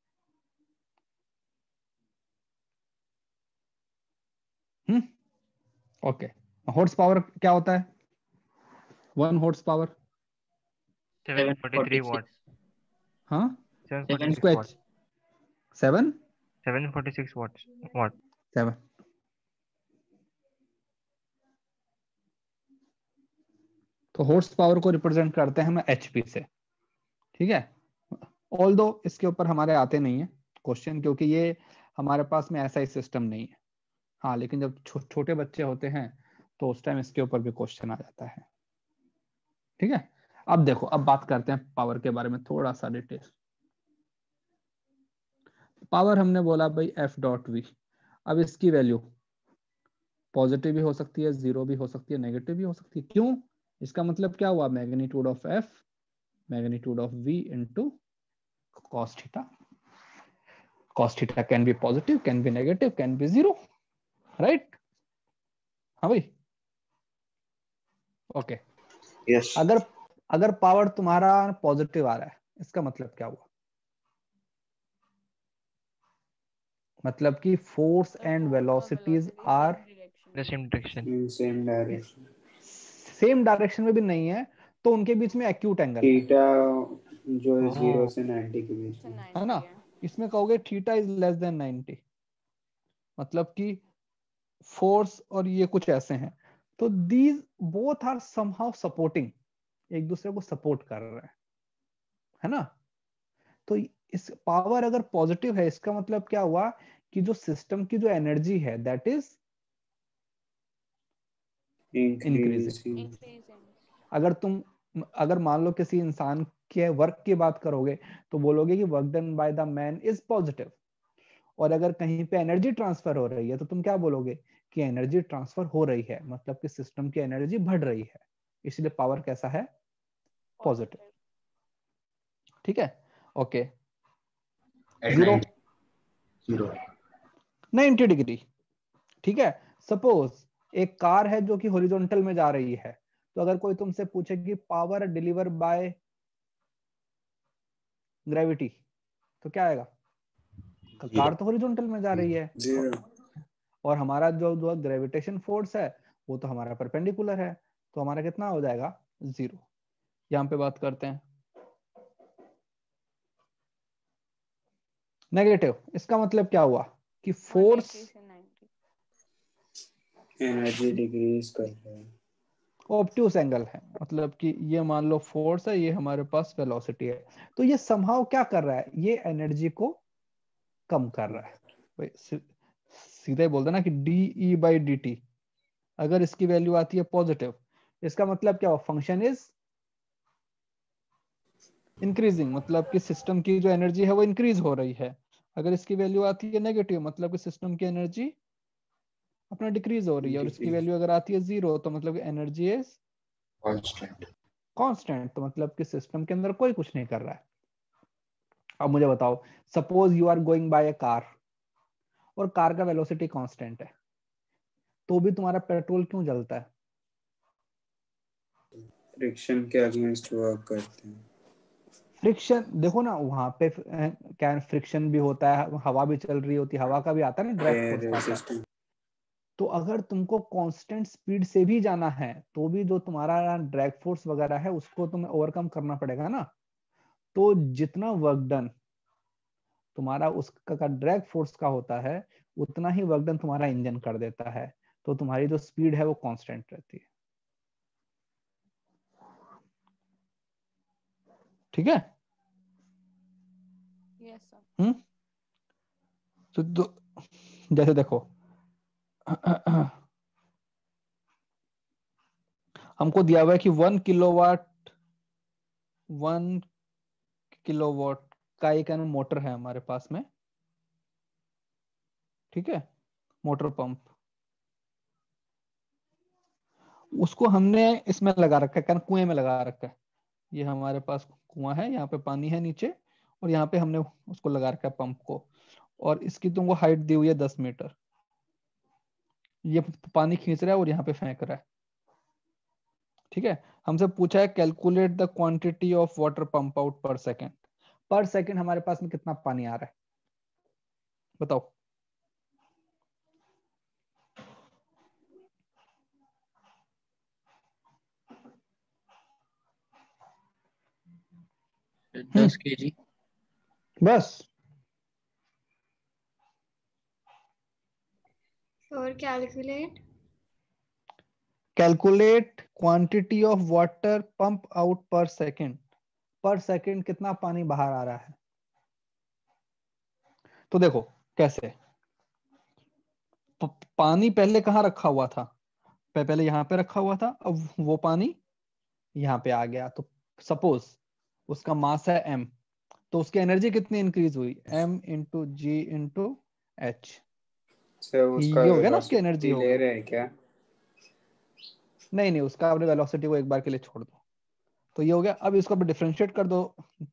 ओके। हॉर्स पावर क्या होता है, 1 हॉर्स पावर 743 वाट। हाँ 746 इसको वाट। 746 वाट। 7 तो हॉर्स पावर को रिप्रेजेंट करते हैं हम एचपी से, ठीक है। ऑल्दो इसके ऊपर हमारे आते नहीं है क्वेश्चन, क्योंकि ये हमारे पास में ऐसा ही सिस्टम नहीं है। हाँ लेकिन जब छोटे बच्चे होते हैं तो उस टाइम इसके ऊपर भी क्वेश्चन आ जाता है, ठीक है। अब देखो, अब बात करते हैं पावर के बारे में थोड़ा सा डिटेल। पावर हमने बोला भाई एफ डॉट वी। अब इसकी वैल्यू पॉजिटिव भी हो सकती है, जीरो भी हो सकती है, नेगेटिव भी हो सकती है। क्यों? इसका मतलब क्या हुआ, magnitude of F magnitude of V into cos theta. Cos theta can be positive, can be negative, can be zero, right? हाँ भाई, ओके। यस। अगर पावर तुम्हारा पॉजिटिव आ रहा है, इसका मतलब क्या हुआ, मतलब कि force and velocities are same direction. Same direction में भी नहीं है, तो उनके बीच में एक्यूट एंगल है, थीटा जो है 0 से 90 के बीच में है ना। इसमें कहोगे थीटा इज लेस देन 90, मतलब कि फोर्स और ये कुछ ऐसे हैं। तो these both are somehow supporting, एक दूसरे को सपोर्ट कर रहे हैं, है ना। तो इस पावर अगर पॉजिटिव है, इसका मतलब क्या हुआ कि जो सिस्टम की जो एनर्जी है दैट इज इंक्रीजिंग। अगर मान लो किसी इंसान के वर्क की बात करोगे तो बोलोगे कि work done by the man is positive, और अगर कहीं पे एनर्जी ट्रांसफर हो रही है तो तुम क्या बोलोगे कि एनर्जी ट्रांसफर हो रही है, मतलब कि सिस्टम की एनर्जी बढ़ रही है, इसलिए पावर कैसा है, पॉजिटिव, ठीक है। ओके, जीरो 90 डिग्री, ठीक है। सपोज एक कार है जो कि हॉरिजॉन्टल में जा रही है, तो अगर कोई तुमसे पूछे कि पावर डिलीवर बाय ग्रेविटी, तो क्या आएगा, कार तो हॉरिजॉन्टल में जा रही है, और हमारा जो ग्रेविटेशन फोर्स है वो तो हमारा परपेंडिकुलर है, तो हमारा कितना हो जाएगा, 0। यहां पे बात करते हैं नेगेटिव। इसका मतलब क्या हुआ कि फोर्स एनर्जी डिक्रीज कर रहा है, ऑब्ट्यूस एंगल है, मतलब कि ये मान लो फोर्स है, ये हमारे पास वेलोसिटी है, तो ये समहाउ क्या कर रहा है, ये एनर्जी को कम कर रहा है। भाई सीधे बोल दो ना कि डी बाई डी टी, अगर इसकी वैल्यू आती है पॉजिटिव, इसका मतलब क्या हुआ, फंक्शन इज इंक्रीजिंग, मतलब कि सिस्टम की जो एनर्जी है वो इंक्रीज हो रही है। अगर इसकी वैल्यू आती है नेगेटिव, मतलब कि सिस्टम की एनर्जी अपना डिक्रीज हो रही है, और इसकी वैल्यू अगर आती है 0, तो मतलब कि एनर्जी इज कांस्टेंट, तो मतलब कि सिस्टम के अंदर कोई कुछ नहीं कर रहा है। अब मुझे बताओ, suppose you are going by a car, और कार का वेलोसिटी कांस्टेंट है, तो भी तुम्हारा पेट्रोल क्यों जलता है, फ्रिक्शन के अगेंस्ट वर्क करते हैं। फ्रिक्शन देखो ना, वहां पे क्या फ्रिक्शन भी होता है, हवा भी चल रही होती है, हवा का भी आता है ना, ड्रैग फोर्स आता है। तो अगर तुमको कांस्टेंट स्पीड से भी जाना है, तो भी जो तुम्हारा ड्रैग फोर्स वगैरह है उसको तुम्हें ओवरकम करना पड़ेगा ना। तो जितना वर्क डन तुम्हारा उसका ड्रैग फोर्स का होता है, उतना ही वर्क डन तुम्हारा इंजन कर देता है, तो तुम्हारी जो स्पीड है वो कांस्टेंट रहती है, ठीक है। Yes sir. तो जैसे देखो हमको दिया हुआ है कि 1 किलोवाट का एक मोटर है हमारे पास में, ठीक है, मोटर पंप, उसको हमने इसमें लगा रखा है, कुएं में लगा रखा है। ये हमारे पास कुआं है, यहाँ पे पानी है नीचे, और यहाँ पे हमने उसको लगा रखा है पंप को, और इसकी तुमको हाइट दी हुई है 10 मीटर। ये पानी खींच रहा है और यहाँ पे फेंक रहा है। ठीक है, हमसे पूछा है calculate the quantity of water pump out per second. Per second हमारे पास में कितना पानी आ रहा है बताओ। हम्म, 10 kg। बस और calculate quantity of water pump out per second. Per second कितना पानी बाहर आ रहा है। तो देखो कैसे, पानी पहले कहाँ रखा हुआ था, पहले यहाँ पे रखा हुआ था, अब वो पानी यहाँ पे आ गया। तो सपोज उसका मास है m, तो उसकी एनर्जी कितनी इंक्रीज हुई, m into G into H. Sir उसका ये हो गया ना उसकी एनर्जी वेलोसिटी हो ले गई। रहे हैं क्या? नहीं उसका आपने वेलोसिटी को एक बार के लिए छोड़ दो, तो ये हो गया। अब इसको डिफरेंशिएट कर दो,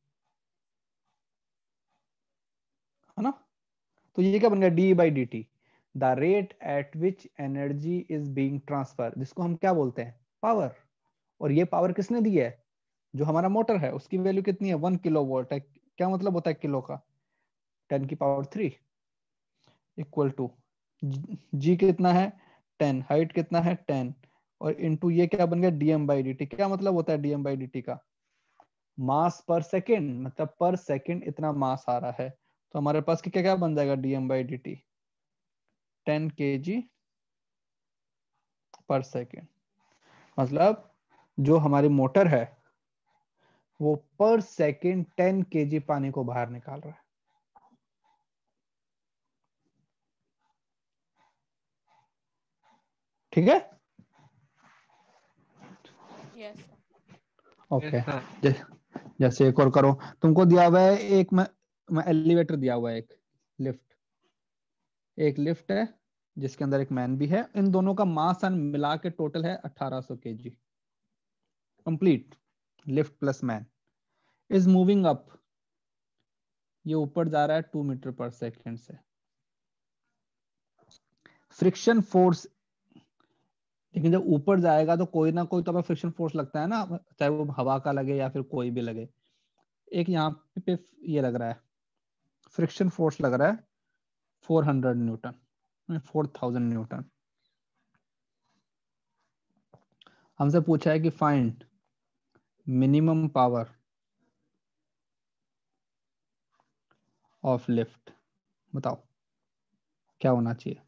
है ना। तो ये क्या बन गया, D by D T, the rate at which energy is being transfer, जिसको हम क्या बोलते हैं, पावर। और ये पावर किसने दी है, जो हमारा मोटर है, उसकी वैल्यू कितनी है, 1 किलोवाट है। क्या मतलब होता है किलो का, 10⁻³ इक्वल टू जी कितना है 10, हाइट कितना है 10, और इनटू ये क्या बन गया डीएम बाई डी टी। क्या मतलब होता है डीएम बाई डी टी का, मास पर सेकेंड, मतलब पर सेकेंड इतना मास आ रहा है। तो हमारे पास क्या क्या बन जाएगा, DM by D T 10 kg per second. मतलब जो हमारी मोटर है वो पर सेकेंड 10 kg पानी को बाहर निकाल रहा है। ठीक है, यस ओके। जैसे एक और करो, तुमको दिया हुआ है एक एलिवेटर दिया हुआ है, एक लिफ्ट है जिसके अंदर एक मैन भी है। इन दोनों का मास मिला के टोटल है 1800 kg। Complete lift plus man is moving up, ये ऊपर जा रहा है 2 मीटर पर सेकेंड से। फ्रिक्शन फोर्स, लेकिन जब ऊपर जाएगा तो कोई ना कोई तो हमें फ्रिक्शन फोर्स लगता है ना, चाहे वो हवा का लगे या फिर कोई भी लगे। एक यहाँ पे ये लग रहा है, फ्रिक्शन फोर्स लग रहा है 400 न्यूटन, 4000 न्यूटन। हमसे पूछा है कि find minimum power of lift, बताओ क्या होना चाहिए।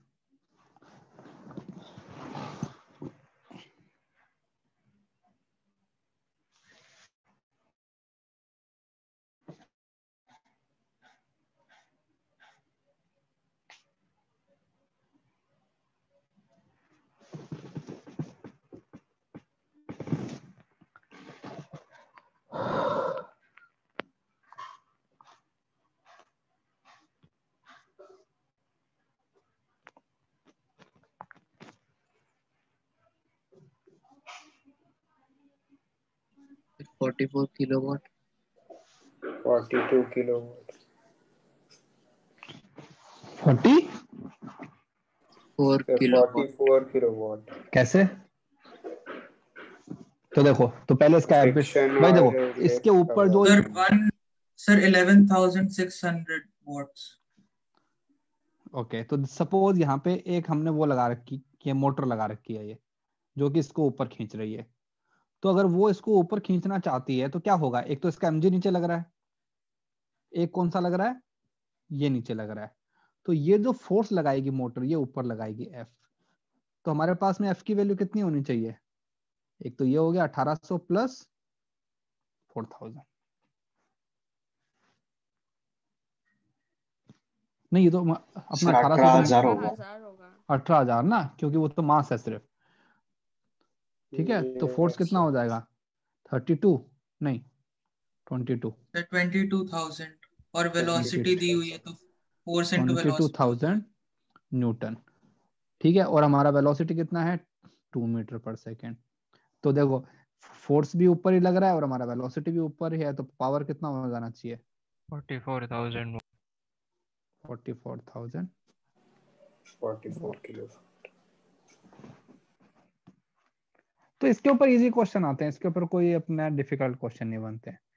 फिर 44 किलोवाट। 42 किलोवाट। 4 किलोवाट। 44 किलोवाट। कैसे, तो देखो, तो पहले इसका फ्रिक्शन भाई और देखो इसके लिफ्ट का ऊपर जो सर 11,600 वॉट्स। ओके, तो सपोज यहाँ पे एक हमने वो लगा रखी, ये मोटर लगा रखी है, ये जो कि इसको ऊपर खींच रही है। तो अगर वो इसको ऊपर खींचना चाहती है तो क्या होगा, एक तो इसका mg नीचे लग रहा है, एक कौन सा लग रहा है, ये नीचे लग रहा है। तो ये जो फोर्स लगाएगी मोटर, ये ऊपर लगाएगी F। तो हमारे पास में F की वैल्यू कितनी होनी चाहिए, एक तो ये हो गया 1800 प्लस 4000। नहीं ये तो अपना 18,000 होगा। 18,000 ना, क्योंकि वो तो मास है सिर्फ। ठीक है, तो फोर्स कितना हो जाएगा 32, नहीं 22। 22,000 और वेलोसिटी दी हुई है तो फोर्स इनटू वेलोसिटी 22,000 न्यूटन, ठीक है। और हमारा वेलोसिटी कितना है 2 मीटर पर सेकेंड। तो देखो फोर्स भी ऊपर ही लग रहा है और हमारा वेलोसिटी भी ऊपर ही है, तो पावर कितना हो जाना चाहिए 44,000। 44,000 44 किलो। तो इसके ऊपर इजी क्वेश्चन आते हैं, इसके ऊपर कोई अपना डिफिकल्ट क्वेश्चन नहीं बनते हैं।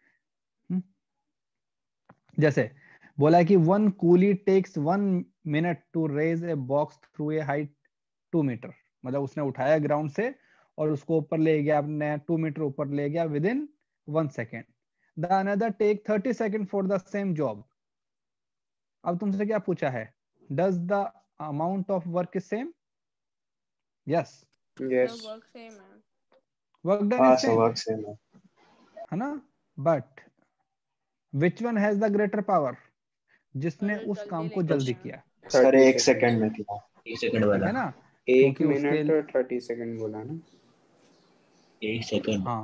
जैसे बोला है कि 1 coolie takes 1 minute to raise a box through a height 2 metre, मतलब उसने उठाया ग्राउंड से और उसको ऊपर ले गया, अपने 2 मीटर ऊपर ले गया within 1 second. The another take 30 second for the same job. अब तुमसे क्या पूछा है, does the amount of work is same? Yes, yes, work same है। वर्क डन हाँ is sir same, work same है ना। But which one has the greater power? जिसने उस काम को जल्दी किया, सर 30 1 सेकंड में किया। 1 सेकंड ठीक वाला। है ना, 1 क्योंकि उसके मिनट और 30 सेकंड बोला ना। 1 सेकंड। हाँ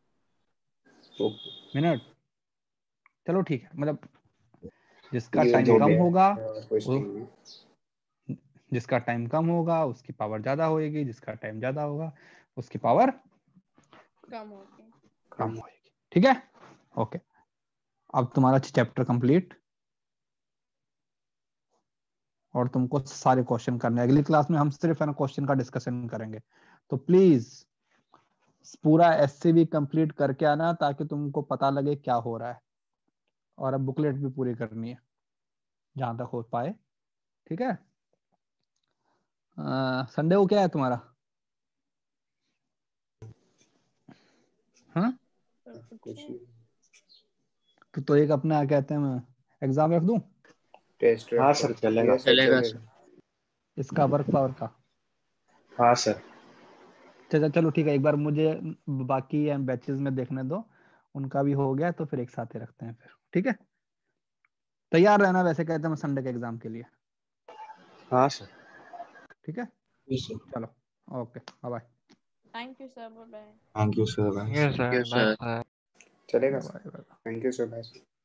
मिनट, चलो ठीक है, मतलब जिसका ये टाइम जो कम भी है, होगा क्वेश्चन में जिसका टाइम कम होगा उसकी पावर ज्यादा होगी, जिसका टाइम ज्यादा होगा उसकी पावर कम होगी। कम होगी, ठीक है। ओके, अब तुम्हारा चैप्टर कंप्लीट और तुमको सारे क्वेश्चन करने हैं। अगली क्लास में हम सिर्फ है ना क्वेश्चन का डिस्कशन करेंगे, तो प्लीज पूरा एससे भी कंप्लीट करके आना ताकि तुमको पता लगे क्या हो रहा है। और अब बुकलेट भी पूरी करनी है जहां तक हो पाए, ठीक है। संडे को क्या है तुम्हारा? हाँ कुछ नहीं। तो एक अपना कहते हैं मैं एग्जाम रख दूं टेस्ट हाँ सर चलेगा। चलेगा सर। इसका वर्क पावर का? हाँ सर। चलो ठीक है, एक बार मुझे बाकी बैचेस में देखने दो, उनका भी हो गया तो फिर एक साथ ही रखते हैं फिर, ठीक है। तैयार रहना, वैसे कहते हैं मैं संडे के एग्जाम के लिए, हाँ सर। ठीक है। चलो okay, bye. Thank you sir, bye bye. Thank you sir. Yes, sir. Yes, Bye, sir. sir. चलेगा। Bye bye. Thank you so much.